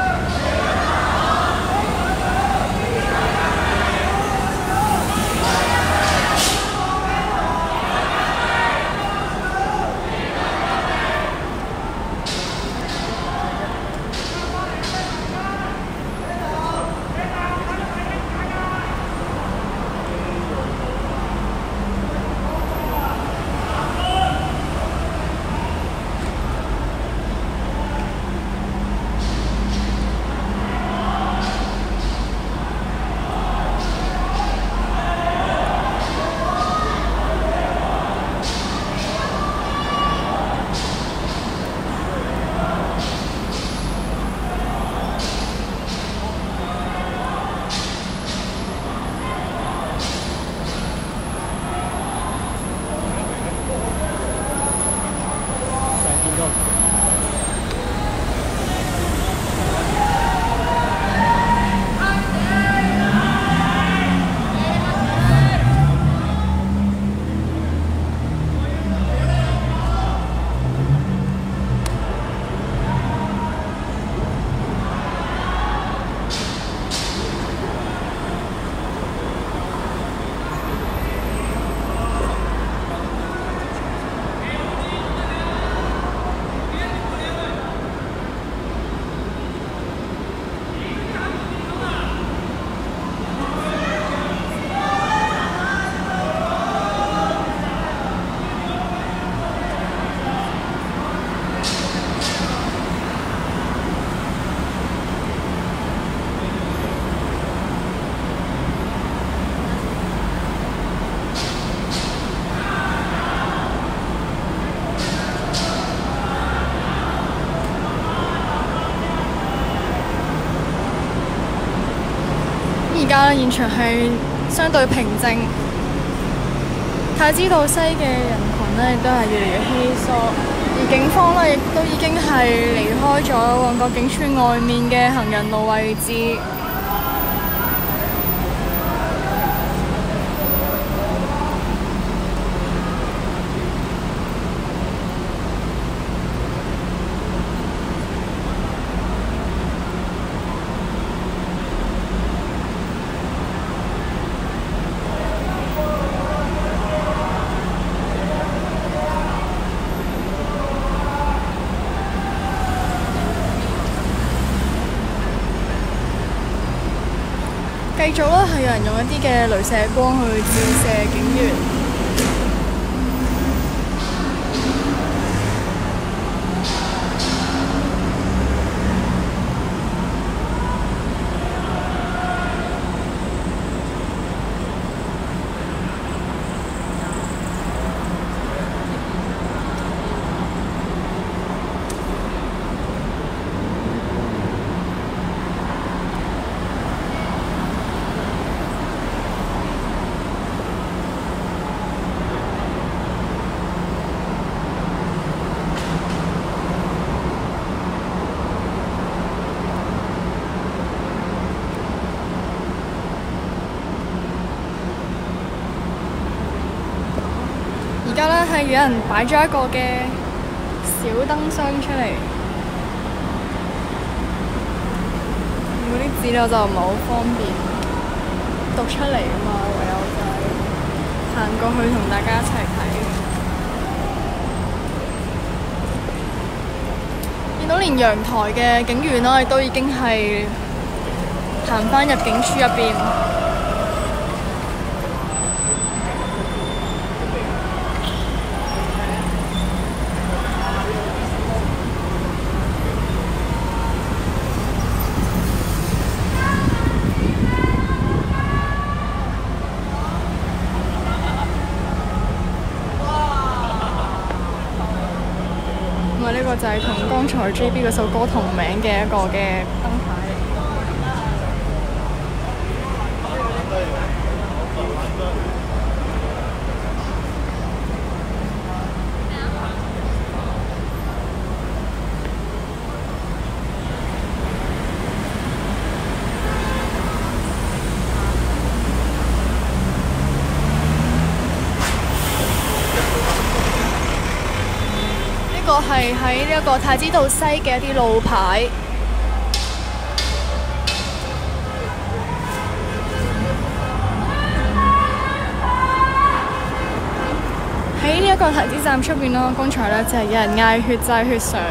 而家現場係相對平靜，太子道西嘅人群咧亦都係越嚟越稀疏，而警方咧亦都已經係離開咗旺角警署外面嘅行人路位置。 繼續啦，係有人用一啲嘅鐳射光去照射警員。而家咧係有人擺咗一個嘅小燈箱出嚟，嗰啲資料就唔係好方便讀出嚟啊嘛，唯有就係行過去同大家一齊睇。見到連陽台嘅警員啦，亦都已經係行返入警署入邊。呢個就係同剛才 J B 嗰首歌同名嘅一個嘅燈牌。呢個係喺呢一個太子道西嘅一啲路牌，喺呢一個太子站出邊咯。剛才咧就係有人嗌血債血償。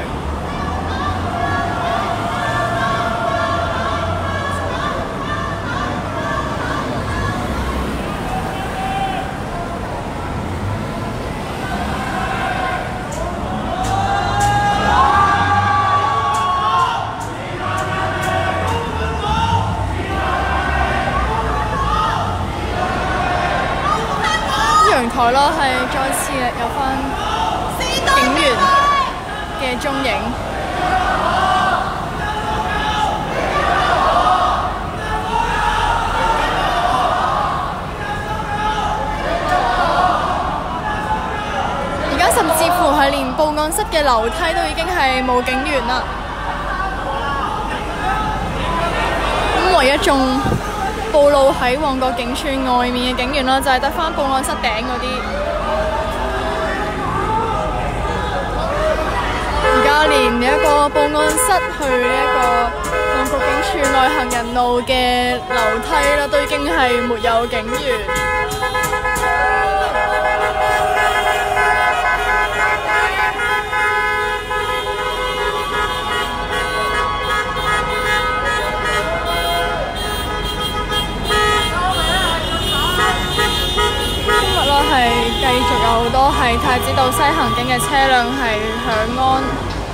陽台啦，係再次有翻警員嘅蹤影。而家甚至乎係連報案室嘅樓梯都已經係冇警員啦。咁唯一仲暴露喺旺角警署外面嘅警員啦，就係得返報案室頂嗰啲。而家連呢一個報案室去呢一個旺角警署外行人路嘅樓梯啦，都已經係沒有警員。係繼續有好多係太子道西行經嘅車輛係響安。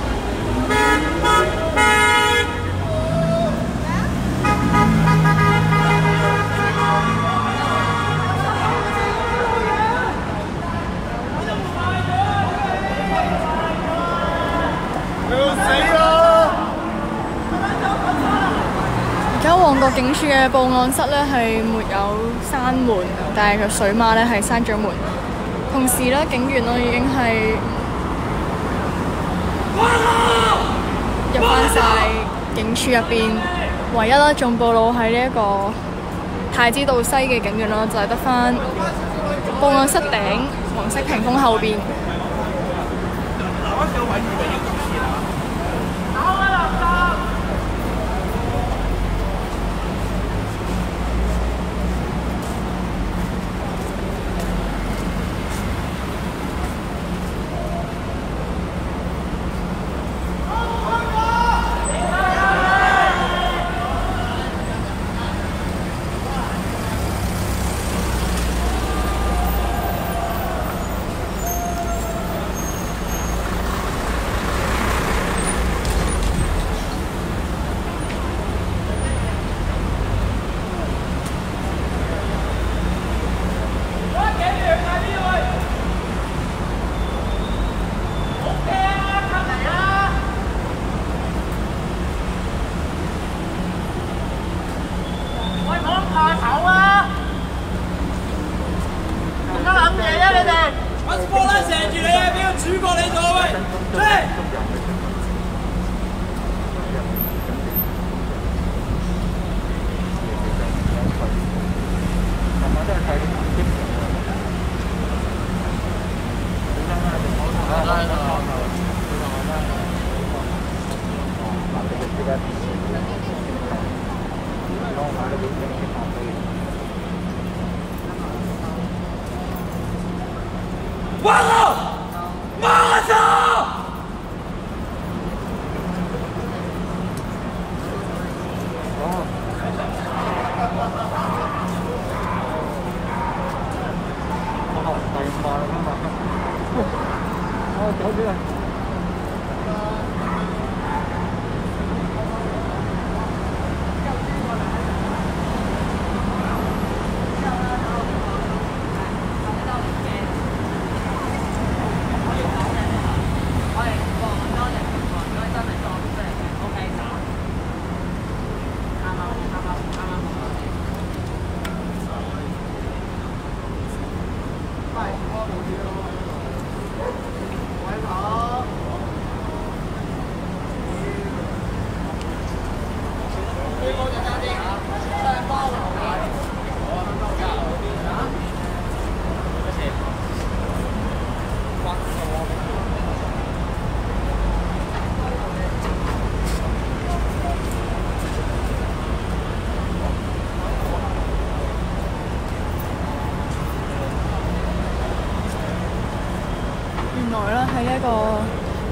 而家旺角警署嘅報案室咧係沒有閂門，但係個水馬咧係閂咗門。同時咧，警員咧已經係入翻晒警署入邊，唯一啦仲暴露喺呢一個太子道西嘅警員咯，就係得翻報案室頂黃色屏風後邊。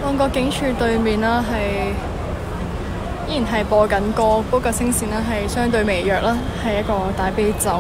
旺角警署對面啦，係依然係播緊歌，不過聲線咧係相對微弱啦，係一個大悲咒。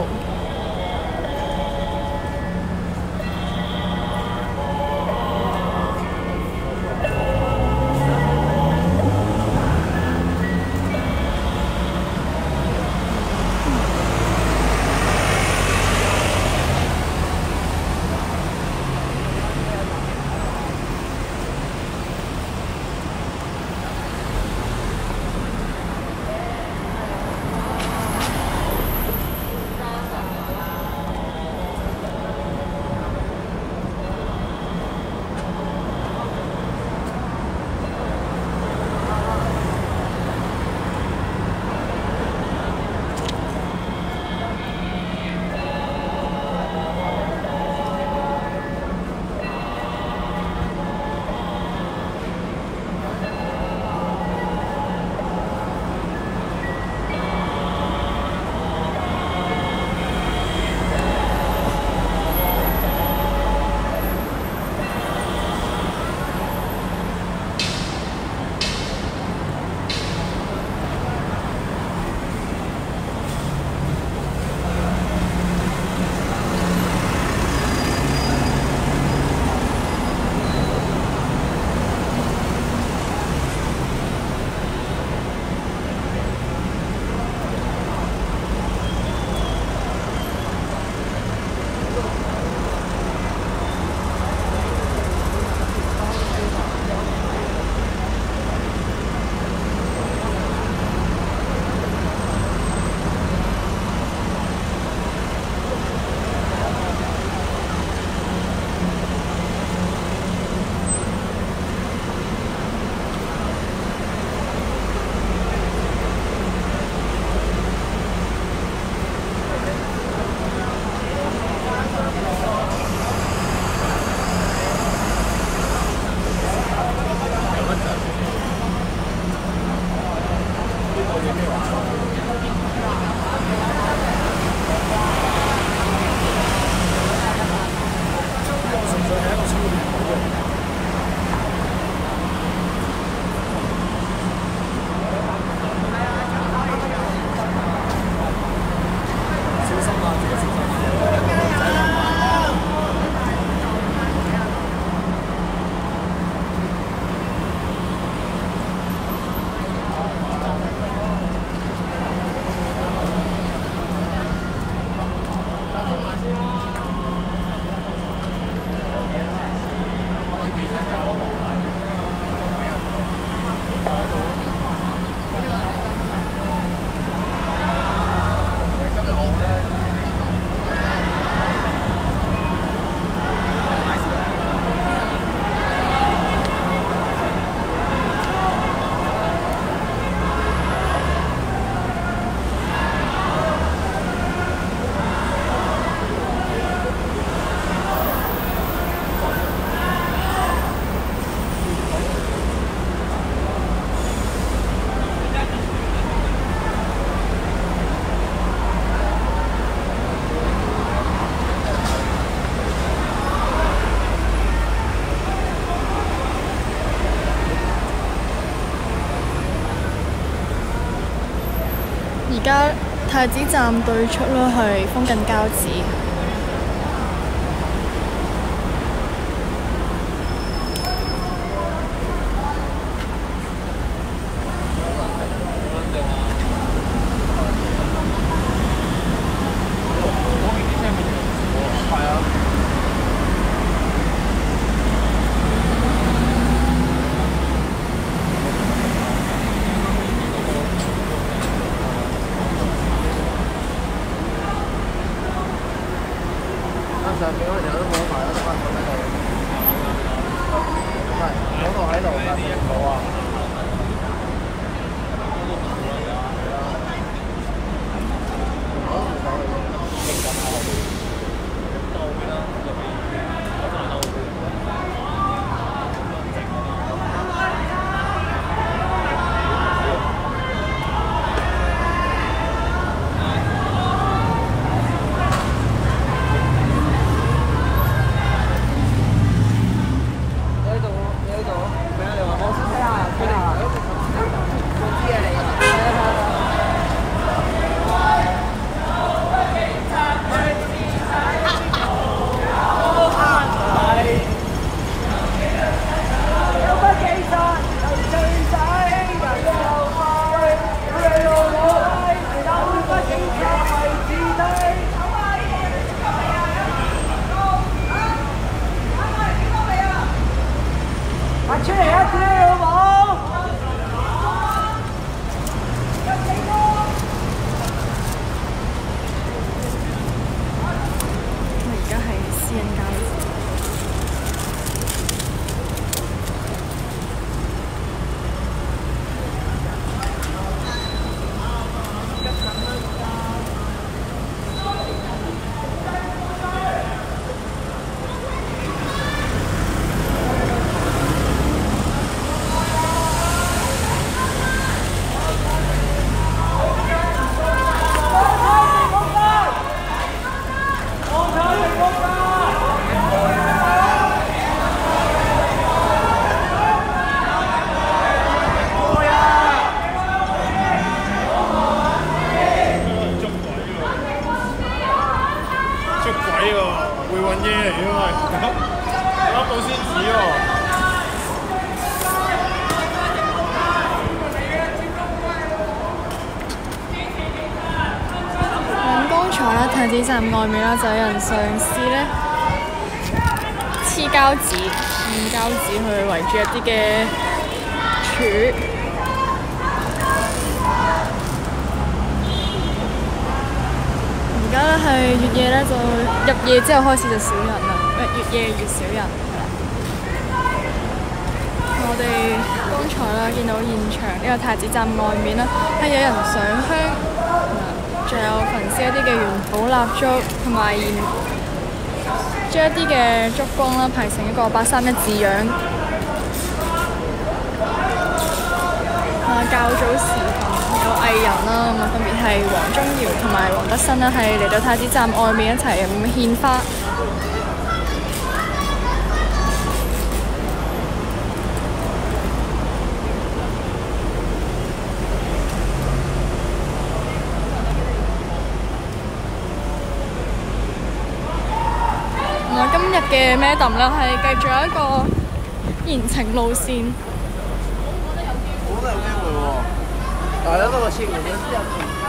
而家太子站對出啦，係封緊膠紙。 上面嗰條都冇得排啦，得翻咁喺度。唔係，嗰度喺度㗎，冇啊。你喺度，你喺度，俾你太子站外面啦，就有人嘗試咧黐膠紙、用膠紙去圍住一啲嘅柱。而家咧係越夜咧，就入夜之後開始就少人啦，越夜越少人。我哋剛才啦見到現場呢個太子站外面啦，係有人上香，仲有焚燒一啲嘅元寶蠟燭，同埋燃將一啲嘅燭光啦排成一個八三一字樣。啊，較早時分有藝人啦，咁啊分別係黃宗耀同埋黃德新啦，係嚟到太子站外面一齊咁獻花。今日嘅 Madam 啦，係繼續有一個言情路線。 好大機會喎！但係嗰個設計師有其他。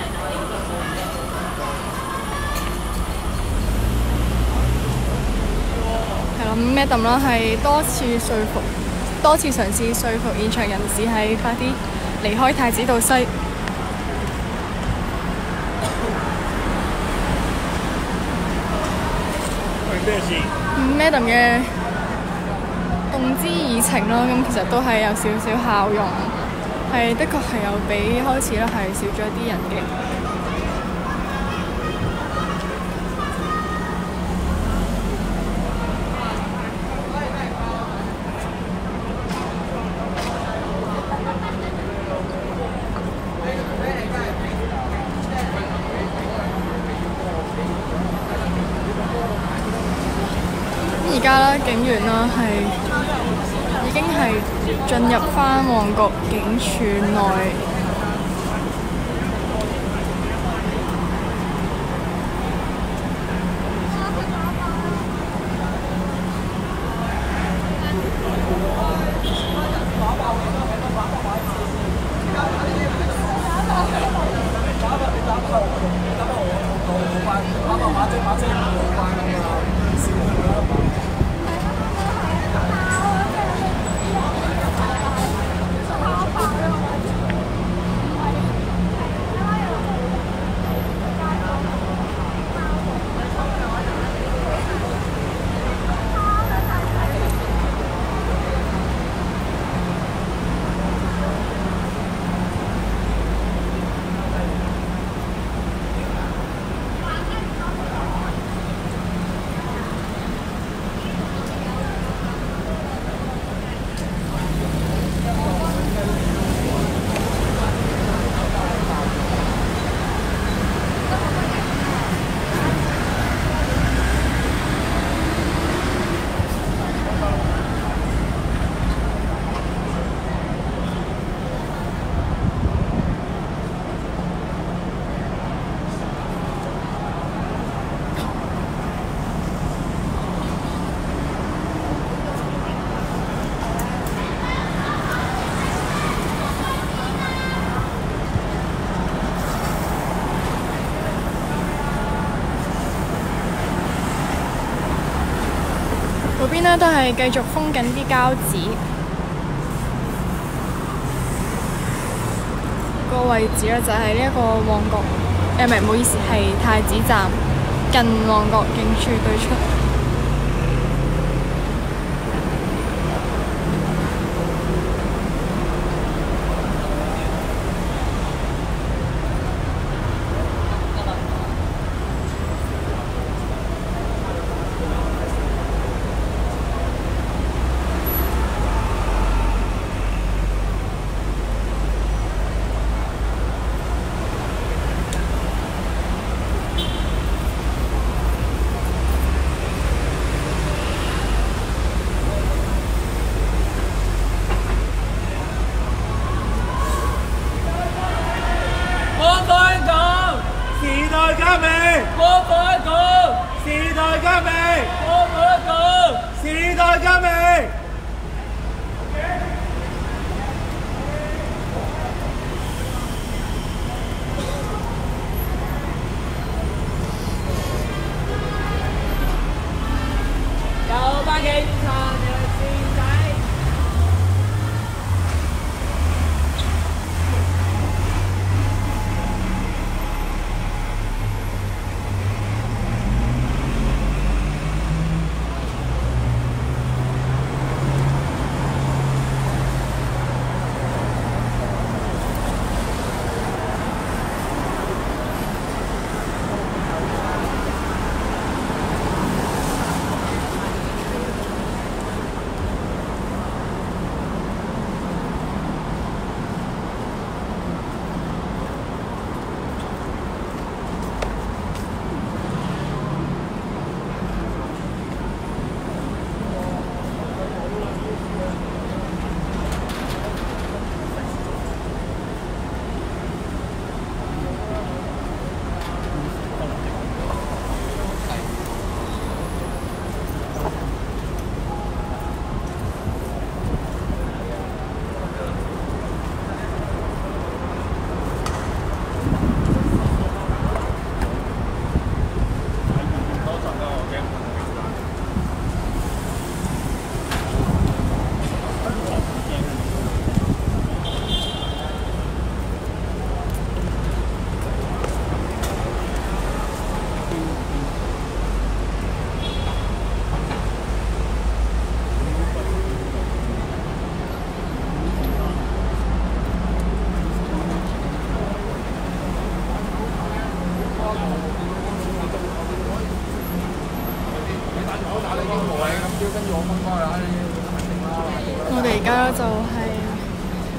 係啦，Madam 啦係多次說服，多次嘗試說服現場人士係快啲離開太子道西。Madam 嘅動之以情咯，咁其實都係有少少效用，係的確係有比開始咧係少咗啲人嘅。而家啦，警員啦係已經係進入返旺角警署內。嗰邊咧都係繼續封緊啲膠紙，個位置咧就係呢一個旺角，誒唔係，唔好意思，係太子站近旺角警署對出。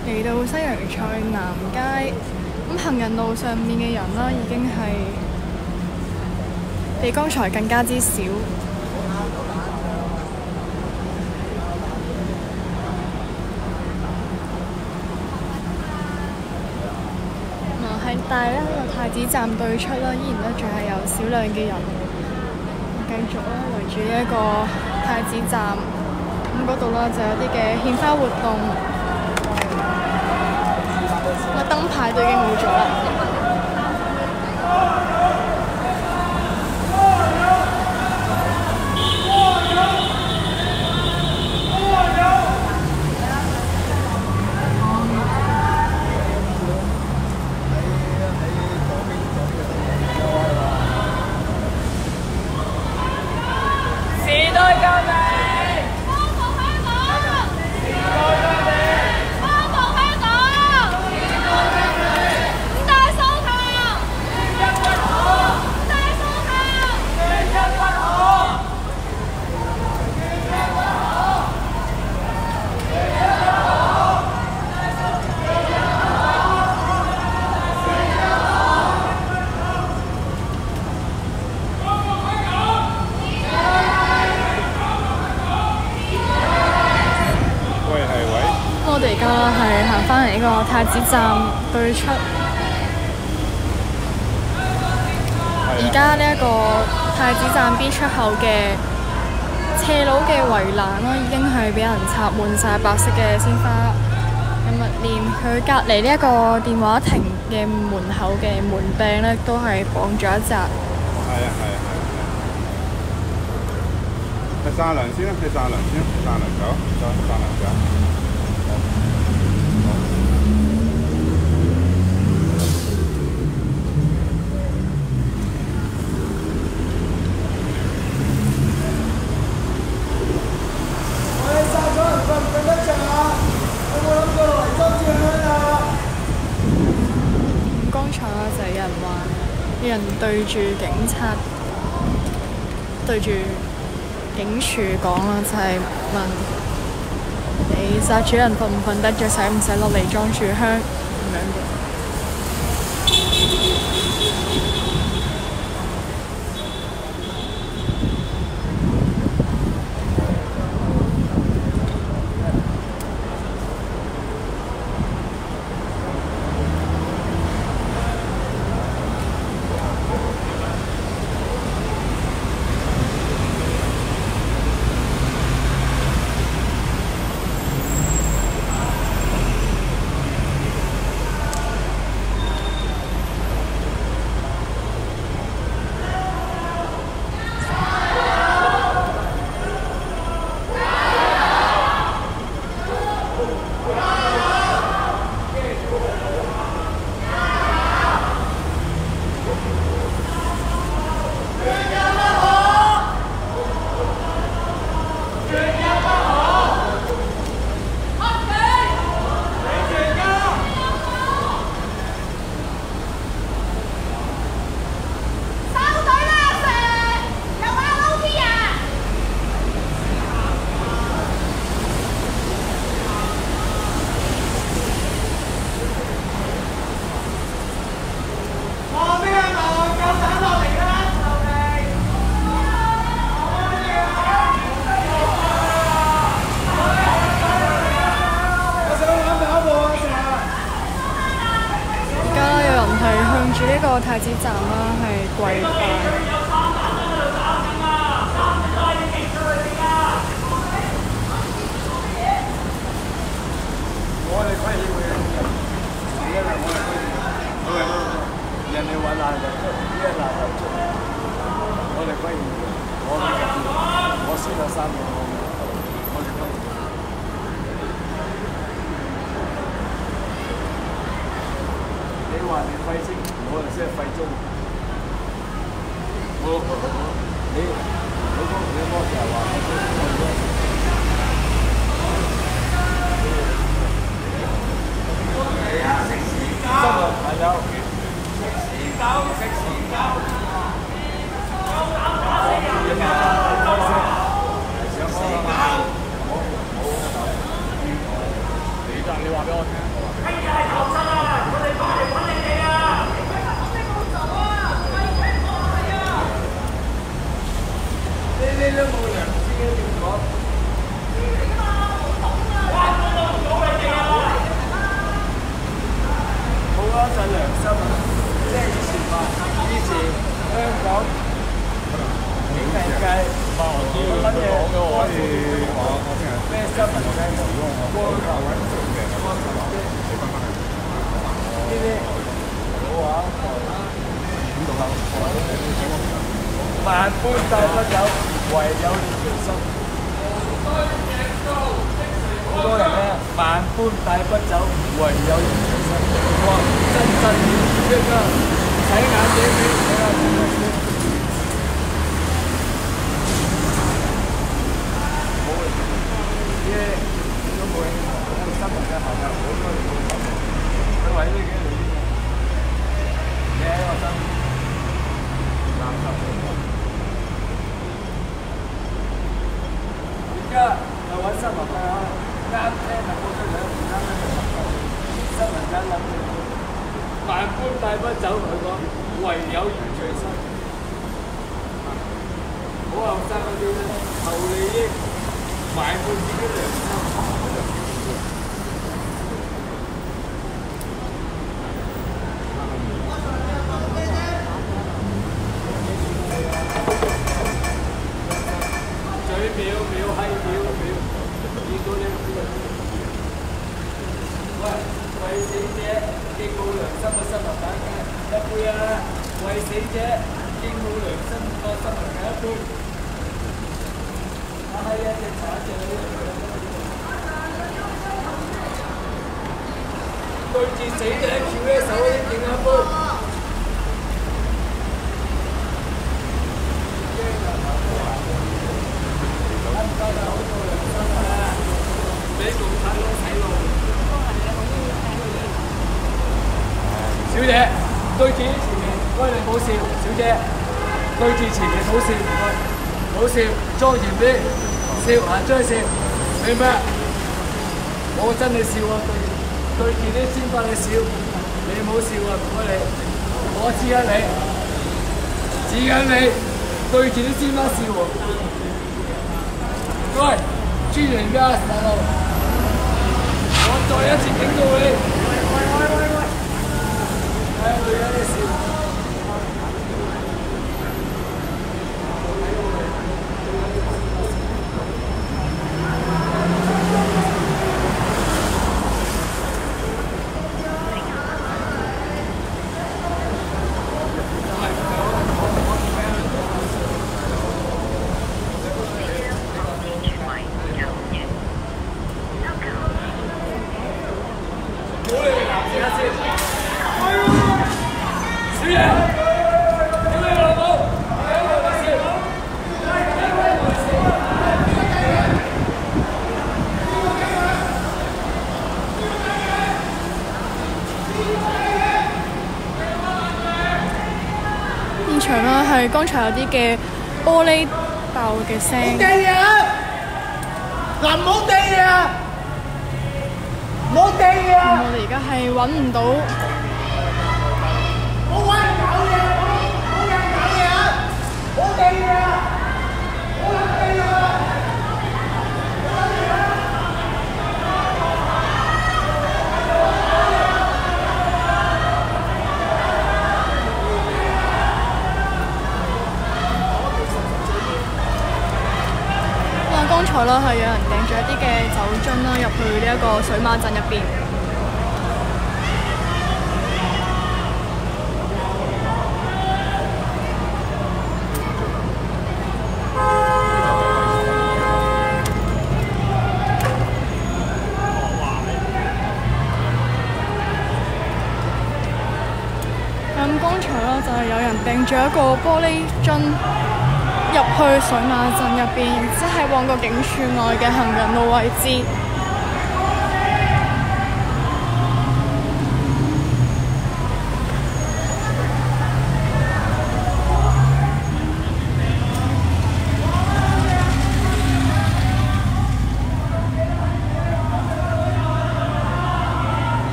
嚟到西洋菜南街，咁行人路上面嘅人啦，已經係比剛才更加之少。喺但係咧，呢個太子站對出啦，依然咧仲係有少量嘅人繼續咧圍住呢一個太子站。咁嗰度啦就有啲嘅獻花活動，個燈牌都已經冇咗啦。時代革命。我哋而家係行返嚟呢個太子站對出，而家呢一個太子站 B 出口嘅斜路嘅圍欄啦，已經係俾人插滿晒白色嘅鮮花。咁啊，連佢隔離呢一個電話亭嘅門口嘅門柄咧，都係綁咗一紮。 係啊係啊係啊！去曬涼先啦，去曬涼先，去曬涼走，再去曬涼走。就係有人話，有人對住警察，對住警署講啦，就係、是、問你殺主人瞓唔瞓得着，使唔使落嚟裝住香咁樣嘅。住呢個太子站啦，係跪拜。 我哋可以會，因為我哋可以，我哋人哋揾難就出，呢一難就出，我哋可以，我我先有三個，我哋可以。你話你廢青，我哋先係廢中。我我你你嗰你嗰時候話我我係啊，食屎狗！係有食屎狗，食屎狗！夠膽打死人㗎！食屎狗！你得實你話俾我聽。 聽日係求生啊！我哋翻嚟揾你哋啊！ 呢啲都冇良知嘅點講？冇嗰陣良心啊！即係以前話，以前香港警命界乜嘢可以咩新聞咧？光頭揾做嘅，光頭呢啲好啊！邊度啊？萬般帶不走，唯有練隨身。好多人咧，萬般帶不走，唯有練隨身。哇！真真正正啊！睇眼睇面，睇下睇下先。冇嘅，啲都冇人講新聞嘅後面好多人都講，佢為呢幾年嘅，嘢我真難受。而家就揾新聞㗎啦，啱聽就報得兩唔啱咧就十個，新聞一諗住萬般帶不走，佢講唯有言隨身。好後生嗰啲咧，求利益，埋沒自己良心。嘴藐藐閪藐藐，見到你喂，為死者敬冇良心嘅新聞大家一杯啊！為死者敬冇良心嘅新聞大家一杯。啊係啊，隻茶隻女對住死者翹一手敬一杯。俾共產黨洗腦。小姐，對住前面，喂你冇笑，小姐，對住前面好笑，唔該，好笑，莊嚴啲，笑啊，張笑，明白？我真係笑啊，對對住啲先幫你笑，你冇笑啊，唔該你，我指緊你，指緊你，對住啲先幫笑喎。喂，專人家大佬，我再一次警告你，喂喂喂喂喂，係女人嘅事。 現場啦，係剛才有啲嘅玻璃爆嘅聲。 冇地啊！嗱，冇地啊！冇地啊！ 我哋而家係揾唔到。 冇揾人搞嘢，冇人搞嘢啊！冇地啊！冇人地啊！ 剛才啦係有人掟咗一啲嘅酒樽啦入去呢一個水馬鎮入邊。咁剛才啦就係有人掟咗一個玻璃樽入去水馬鎮入邊，即係旺角警署外嘅行人路位置。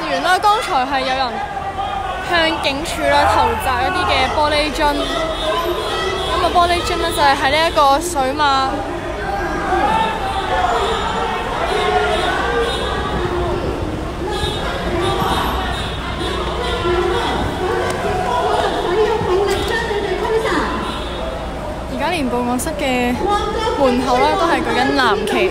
員啦，剛才係有人向警署啦投擲一啲嘅玻璃樽，咁啊玻璃樽咧就係喺呢一個水馬。而家連報案室嘅門口咧都係舉緊藍旗。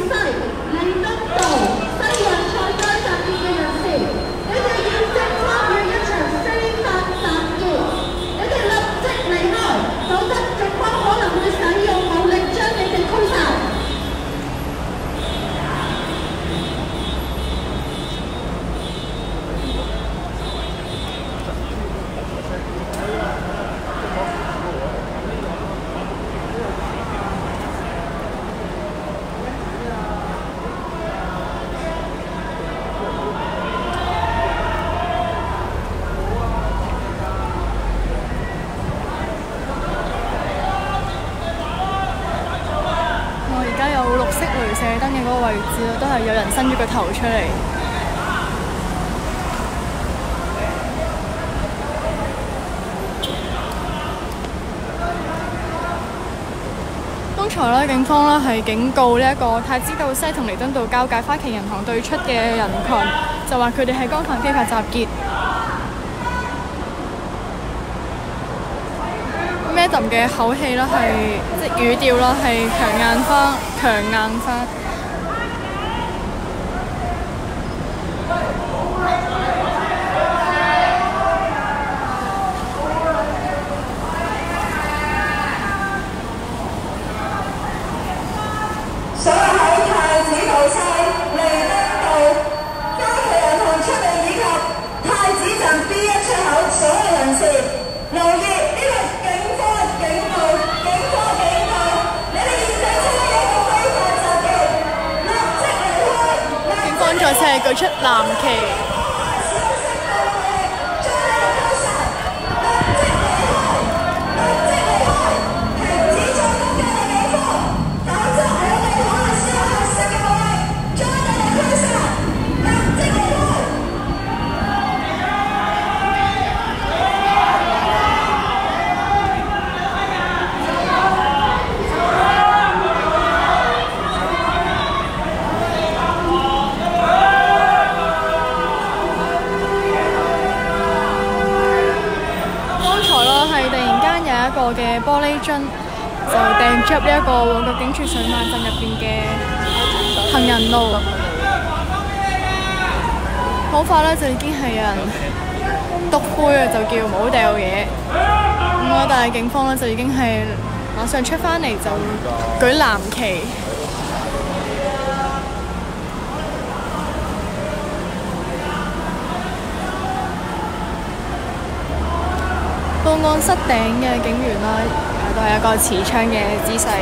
射燈嘅嗰個位置咯，都係有人伸咗個頭出嚟。剛才咧，警方咧係警告呢一個太子道西同彌敦道交界花旗銀行對出嘅人群，就話佢哋係干犯非法集結。Madam 嘅口氣啦，係即係語調啦，係強硬翻，強硬翻。 所有喺太子道西、彌敦道、花旗銀行出面以及太子站 B 一出口所有人士留意呢個警方警告，警方警告，你哋現正參與一個非法集結，立即離開。 警方再次係舉出藍旗。一個嘅玻璃樽就掟入呢一個旺角警署水馬鎮入邊嘅行人路，好快咧就已經係有人篤灰啊，就叫唔好掉嘢。咁啊，但係警方咧就已經係馬上出翻嚟就舉藍旗。報案室頂嘅警員啦，都係一個持槍嘅姿勢。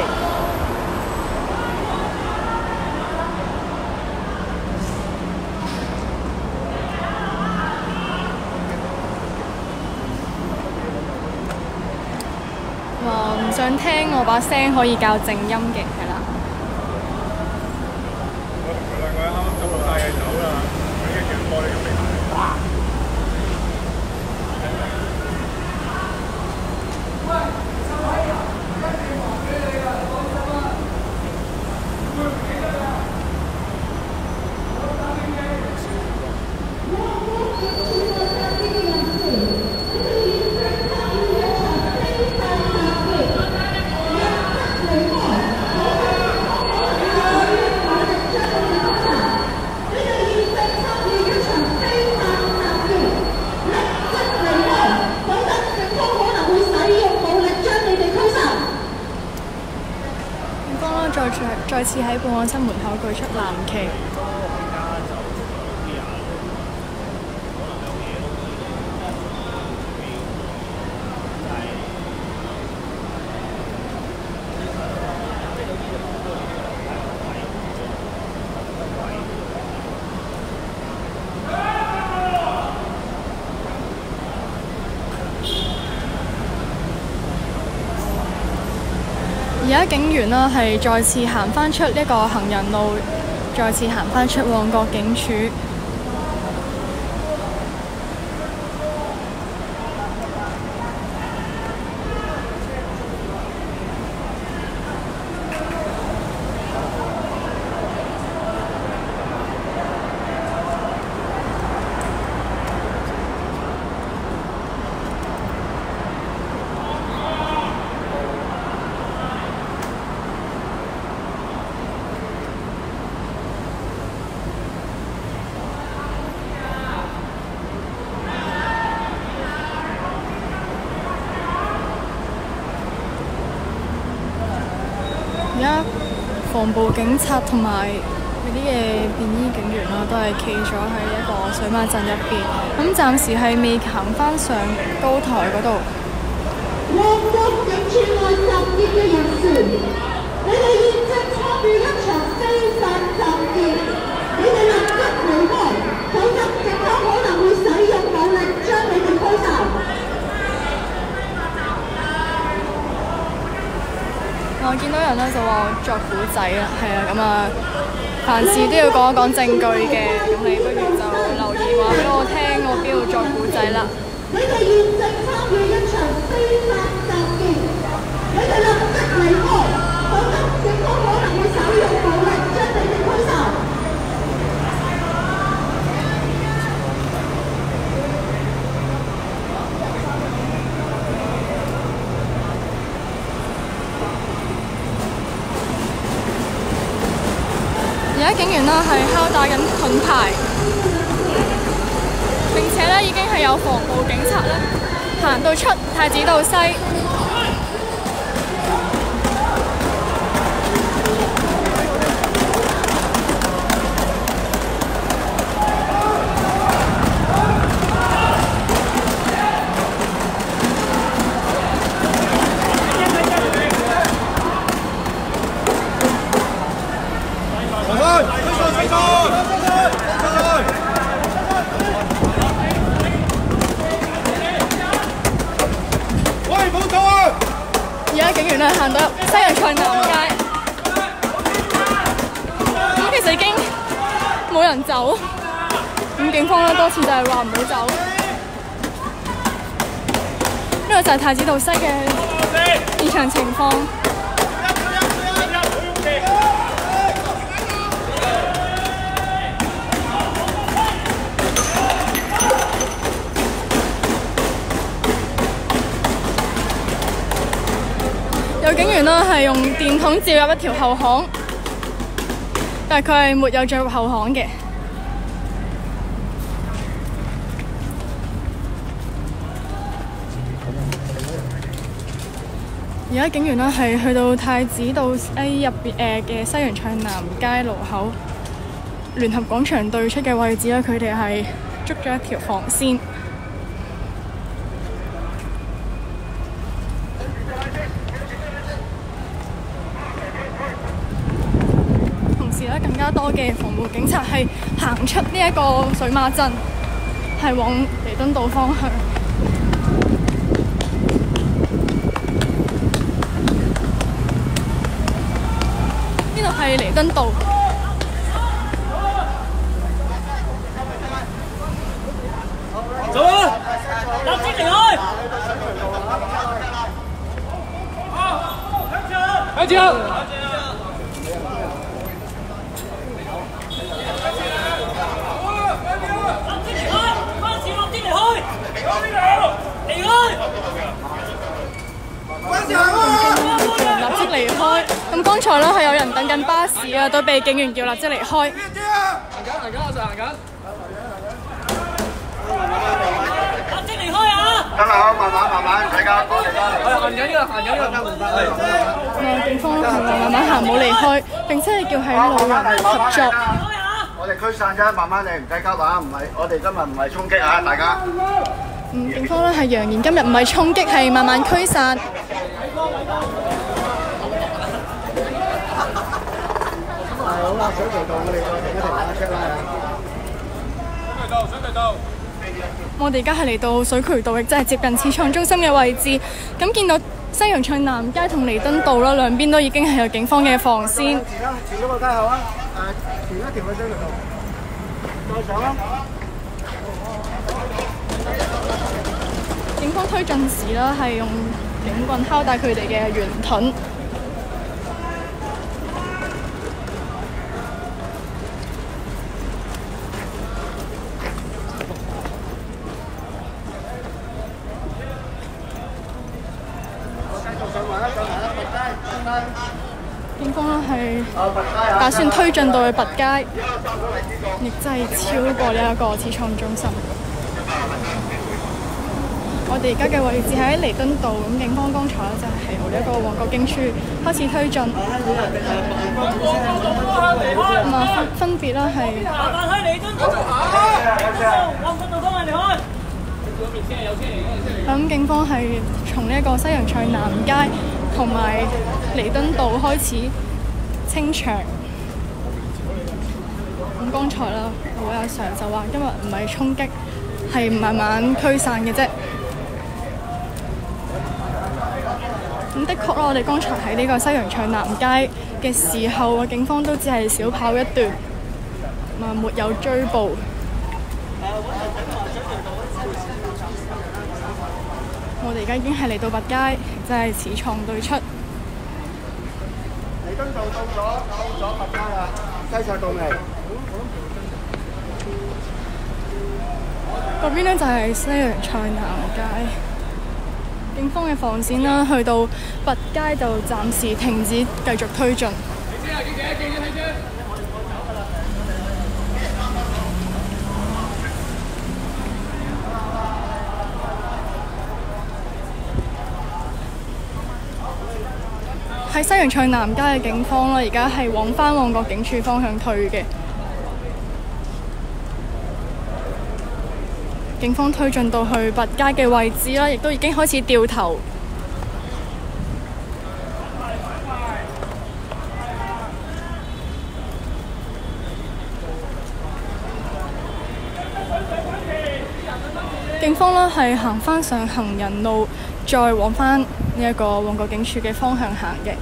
話唔想聽我把聲可以較靜音嘅，係啦。 我同佢兩個啱啱走路帶佢走啦，佢已經叫玻璃咁嚟。再次喺報案室門口舉出藍旗。而家警員啦係再次行返出呢個行人路，再次行返出旺角警署。 而家防暴警察同埋嗰啲嘅便衣警員啦，都係企咗喺一個水馬陣入邊。咁暫時係未行翻上高台嗰度。 旺角警署內集結嘅人士，你哋現正參與一場非法集結，你哋立即離開，否則警方可能會使用武力將你哋驅散。 我見到人咧就話作古仔啦，係啊，咁啊，凡事都要講一講證據嘅，咁你不如就留言話俾我聽，我邊度作古仔啦。 你哋現正參與一場非法集結，你哋立即離開，否則警方可能會使用武力將你哋驅散。 而家警員啦係敲打緊盾牌，並且咧已經係有防暴警察咧行到出太子道西。而家警員咧行到入西洋菜南街，咁其實已經冇人走，咁警方咧多次就係話唔好走。呢個就係太子道西嘅現場情況。有警員啦係用電筒照入一條後巷，但係佢係沒有進入後巷嘅。而家警員啦係去到太子道西入邊誒嘅西洋菜南街路口聯合廣場對出嘅位置啦，佢哋係捉咗一條防線。更加多嘅防暴警察係行出呢一個水馬陣，係往彌敦道方向。呢度係彌敦道。 走啊！立即離開！開始！ 立即離開。咁剛才咧係有人等緊巴士啊，都被警員叫立即離開。 行緊，行緊，我就行緊。 立即離開啊！ 得啦，好，慢慢慢慢，大家過嚟啦。 我行緊呢個，行緊呢個，明白。 咁啊，警方係慢慢行，冇離開，並且係叫喺路人合作。 我哋驅散啫，慢慢嚟，唔使急啊，唔係，我哋今日唔係衝擊啊，大家。 嗯，警方咧係揚言今日唔係衝擊，係慢慢驅散。 好啦，水渠道我哋停一停啦 check 啦。 水渠道，水渠道。 我哋而家係嚟到水渠道，亦即係接近始創中心嘅位置。咁見到西洋菜南街同彌敦道啦，兩邊都已經係有警方嘅防線。 前啦，前嗰個街口啊，誒，前一條嘅水渠道，再上啦。 警方推進時啦，係用警棍敲打佢哋嘅圓盾。警方咧係打算推進到去拔街，亦即係超過呢一個始創中心。 我哋而家嘅位置喺彌敦道，咁警方剛才咧就係由呢一個旺角警署開始推進，咁啊分分別啦係。咁警方係從呢一個西洋菜南街同埋彌敦道開始清場。咁剛才啦，會阿 Sir 就話今日唔係衝擊，係慢慢驅散嘅啫。咁的確啦，我哋剛才喺呢個西洋菜南街嘅時候，啊警方都只係小跑一段，啊沒有追捕。我哋而家已經係嚟到拔街，即係始創對出。 彌敦道到咗，到咗拔街啦，西隧到未？ 嗰邊呢就係西洋菜南街，警方嘅防線啦，去到拔街就暫時停止繼續推進。喺西洋菜南街嘅警方啦，而家係往返旺角警署方向退嘅。警方推進到去拔街嘅位置啦，亦都已經開始掉頭。警方呢係行返上行人路，再往返呢一個旺角警署嘅方向行嘅。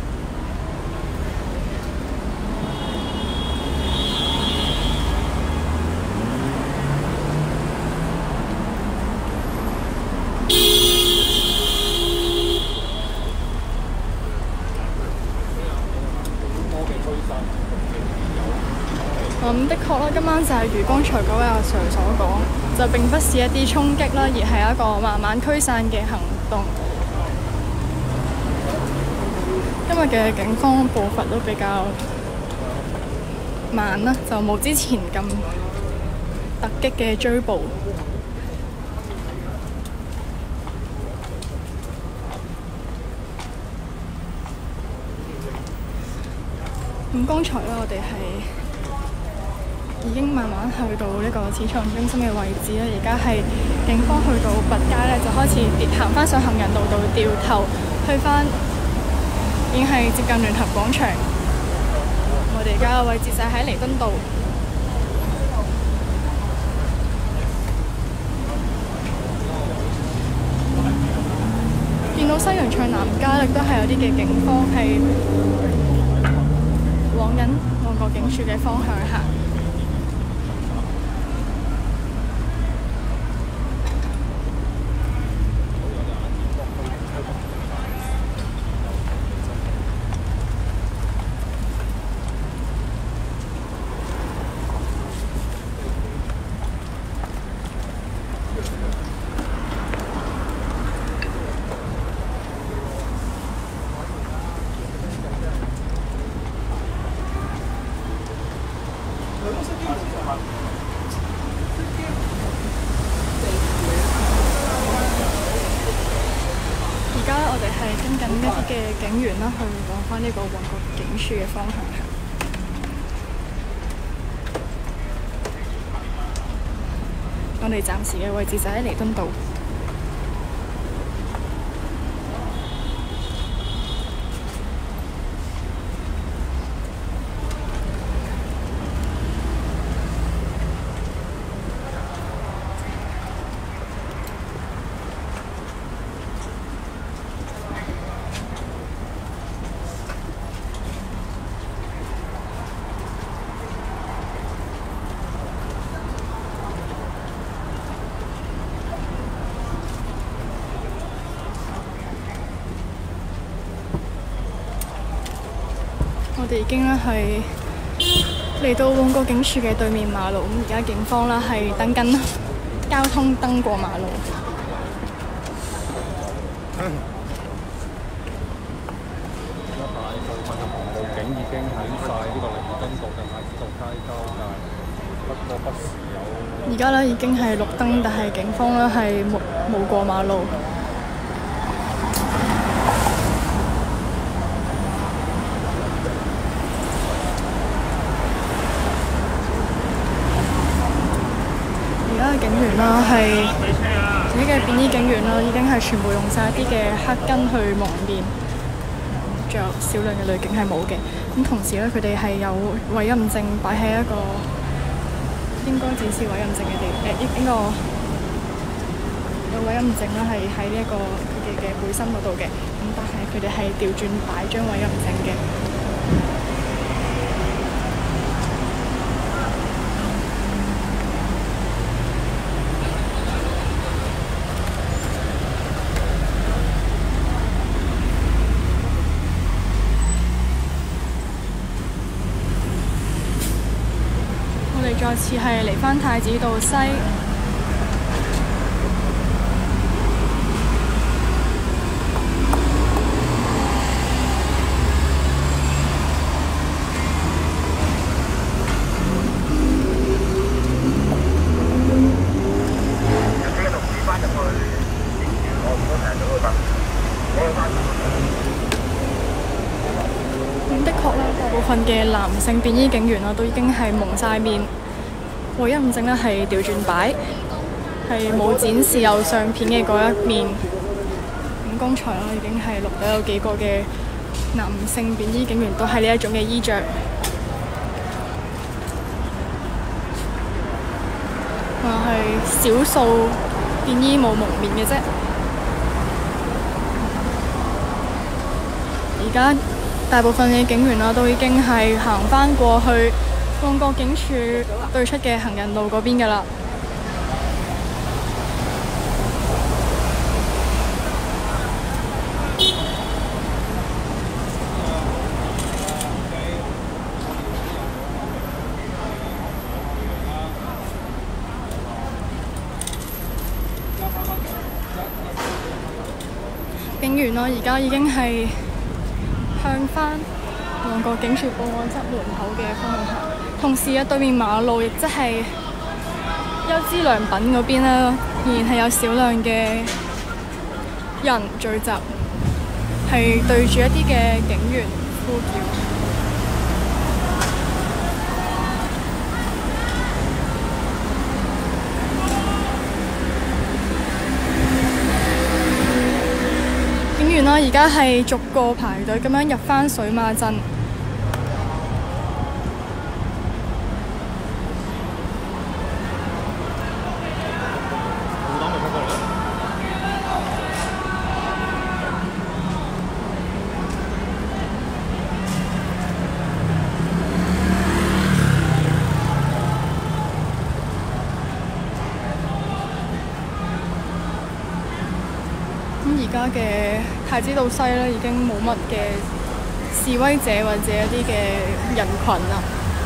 咁的確啦，今晚就係如剛才嗰位阿 Sir 所講，就並不是一啲衝擊啦，而係一個慢慢驅散嘅行動。今日嘅警方步伐都比較慢啦，就冇之前咁突擊嘅追捕。咁剛才咧，我哋係已經慢慢去到呢個始創中心嘅位置啦。而家係警方去到拔街咧，就開始行翻上行人路度掉頭，去翻已經係接近聯合廣場。我哋而家嘅位置就喺彌敦道。見到西洋菜南街亦都係有啲嘅警方係往緊旺角警署嘅方向行。而家我哋係跟緊一啲嘅警員啦，去往返呢個旺角警署嘅方向行。我哋暫時嘅位置就喺彌敦道。我哋已經咧係嚟到旺角警署嘅對面馬路，咁而家警方啦係等緊交通燈過馬路。 大部分嘅防暴警已經喺晒呢個彌敦道同太子道街交界。 不過不時有。 而家咧已經係綠燈，但係警方咧係冇冇過馬路。而家嘅警員啦係自己嘅便衣警員啦，已經係全部用晒一啲嘅黑巾去蒙面，仲有少量嘅女警係冇嘅。咁同時咧，佢哋係有委任證擺喺一個應該展示委任證嘅地誒，應應該有委任證啦，係喺呢一個佢哋嘅背心嗰度嘅。咁但係佢哋係調轉擺張委任證嘅。再次係嚟返太子道西，咁的確啦，大部分嘅男性便衣警員啦，都已經係蒙晒面。委任證咧係調轉擺，係冇展示有相片嘅嗰一面。咁剛才啦已經係錄到有幾個嘅男性便衣警員都係呢一種嘅衣着。話係少數便衣冇蒙面嘅啫。而家大部分嘅警員啦都已經係行返過去旺角警署對出嘅行人路嗰邊㗎啦。警員啦，而家已經係向返旺角警署報案室門口嘅方向行。同時啊，對面馬路亦即係優之良品嗰邊啦，仍然係有少量嘅人聚集，係對住一啲嘅警員呼叫。警員啦，而家係逐個排隊咁樣入返水馬鎮。而家嘅太子道西咧，已經冇乜嘅示威者或者一啲嘅人群啦。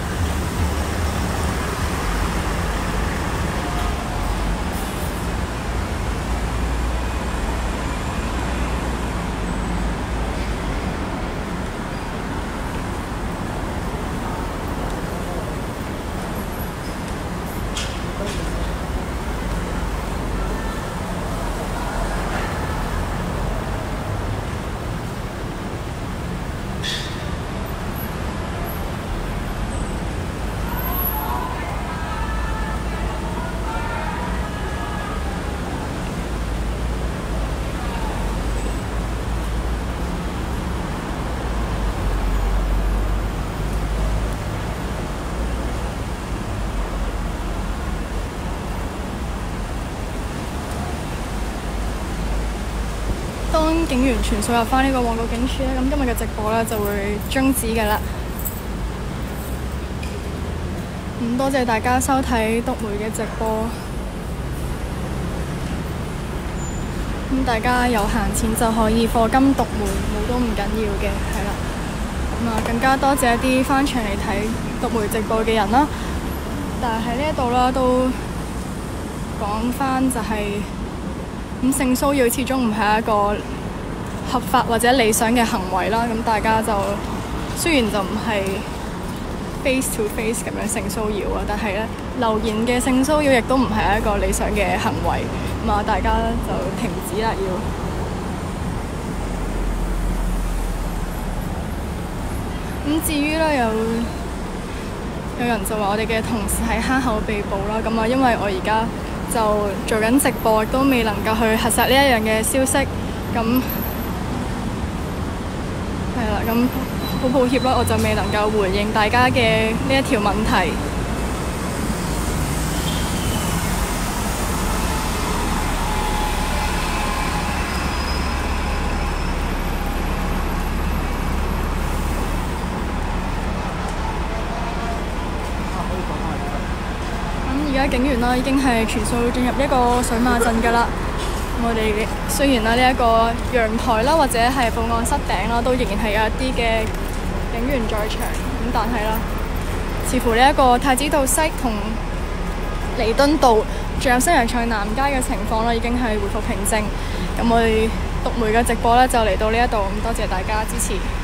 當警員全數入返呢個旺角警署咧，咁今日嘅直播咧就會終止㗎啦。咁多謝大家收睇篤梅嘅直播。咁大家有閒錢就可以課金篤梅，冇都唔緊要嘅，係啦。咁啊，更加多謝一啲翻牆嚟睇篤梅直播嘅人啦。但係喺呢一度啦，都講翻就係、是、咁性騷擾始終唔係一個合法或者理想嘅行為啦。咁大家就雖然就唔係 face to face 咁樣性騷擾啊，但係咧留言嘅性騷擾亦都唔係一個理想嘅行為，咁啊大家就停止啦要。咁至於咧有有人就話我哋嘅同事喺坑口被捕啦，咁啊因為我而家就做緊直播，亦都未能夠去核實呢一樣嘅消息，咁係啦，咁好抱歉啦，我就未能夠回應大家嘅呢一條問題。咁而家警員啦已經係全數進入一個水馬陣㗎啦。我哋雖然啦呢一個陽台啦或者係報案室頂啦，都仍然係有一啲嘅警員在場，咁但係啦，似乎呢一個太子道西同彌敦道，仲有西洋菜南街嘅情況啦，已經係回復平靜。咁我哋獨媒嘅直播咧就嚟到呢一度，咁多謝大家支持。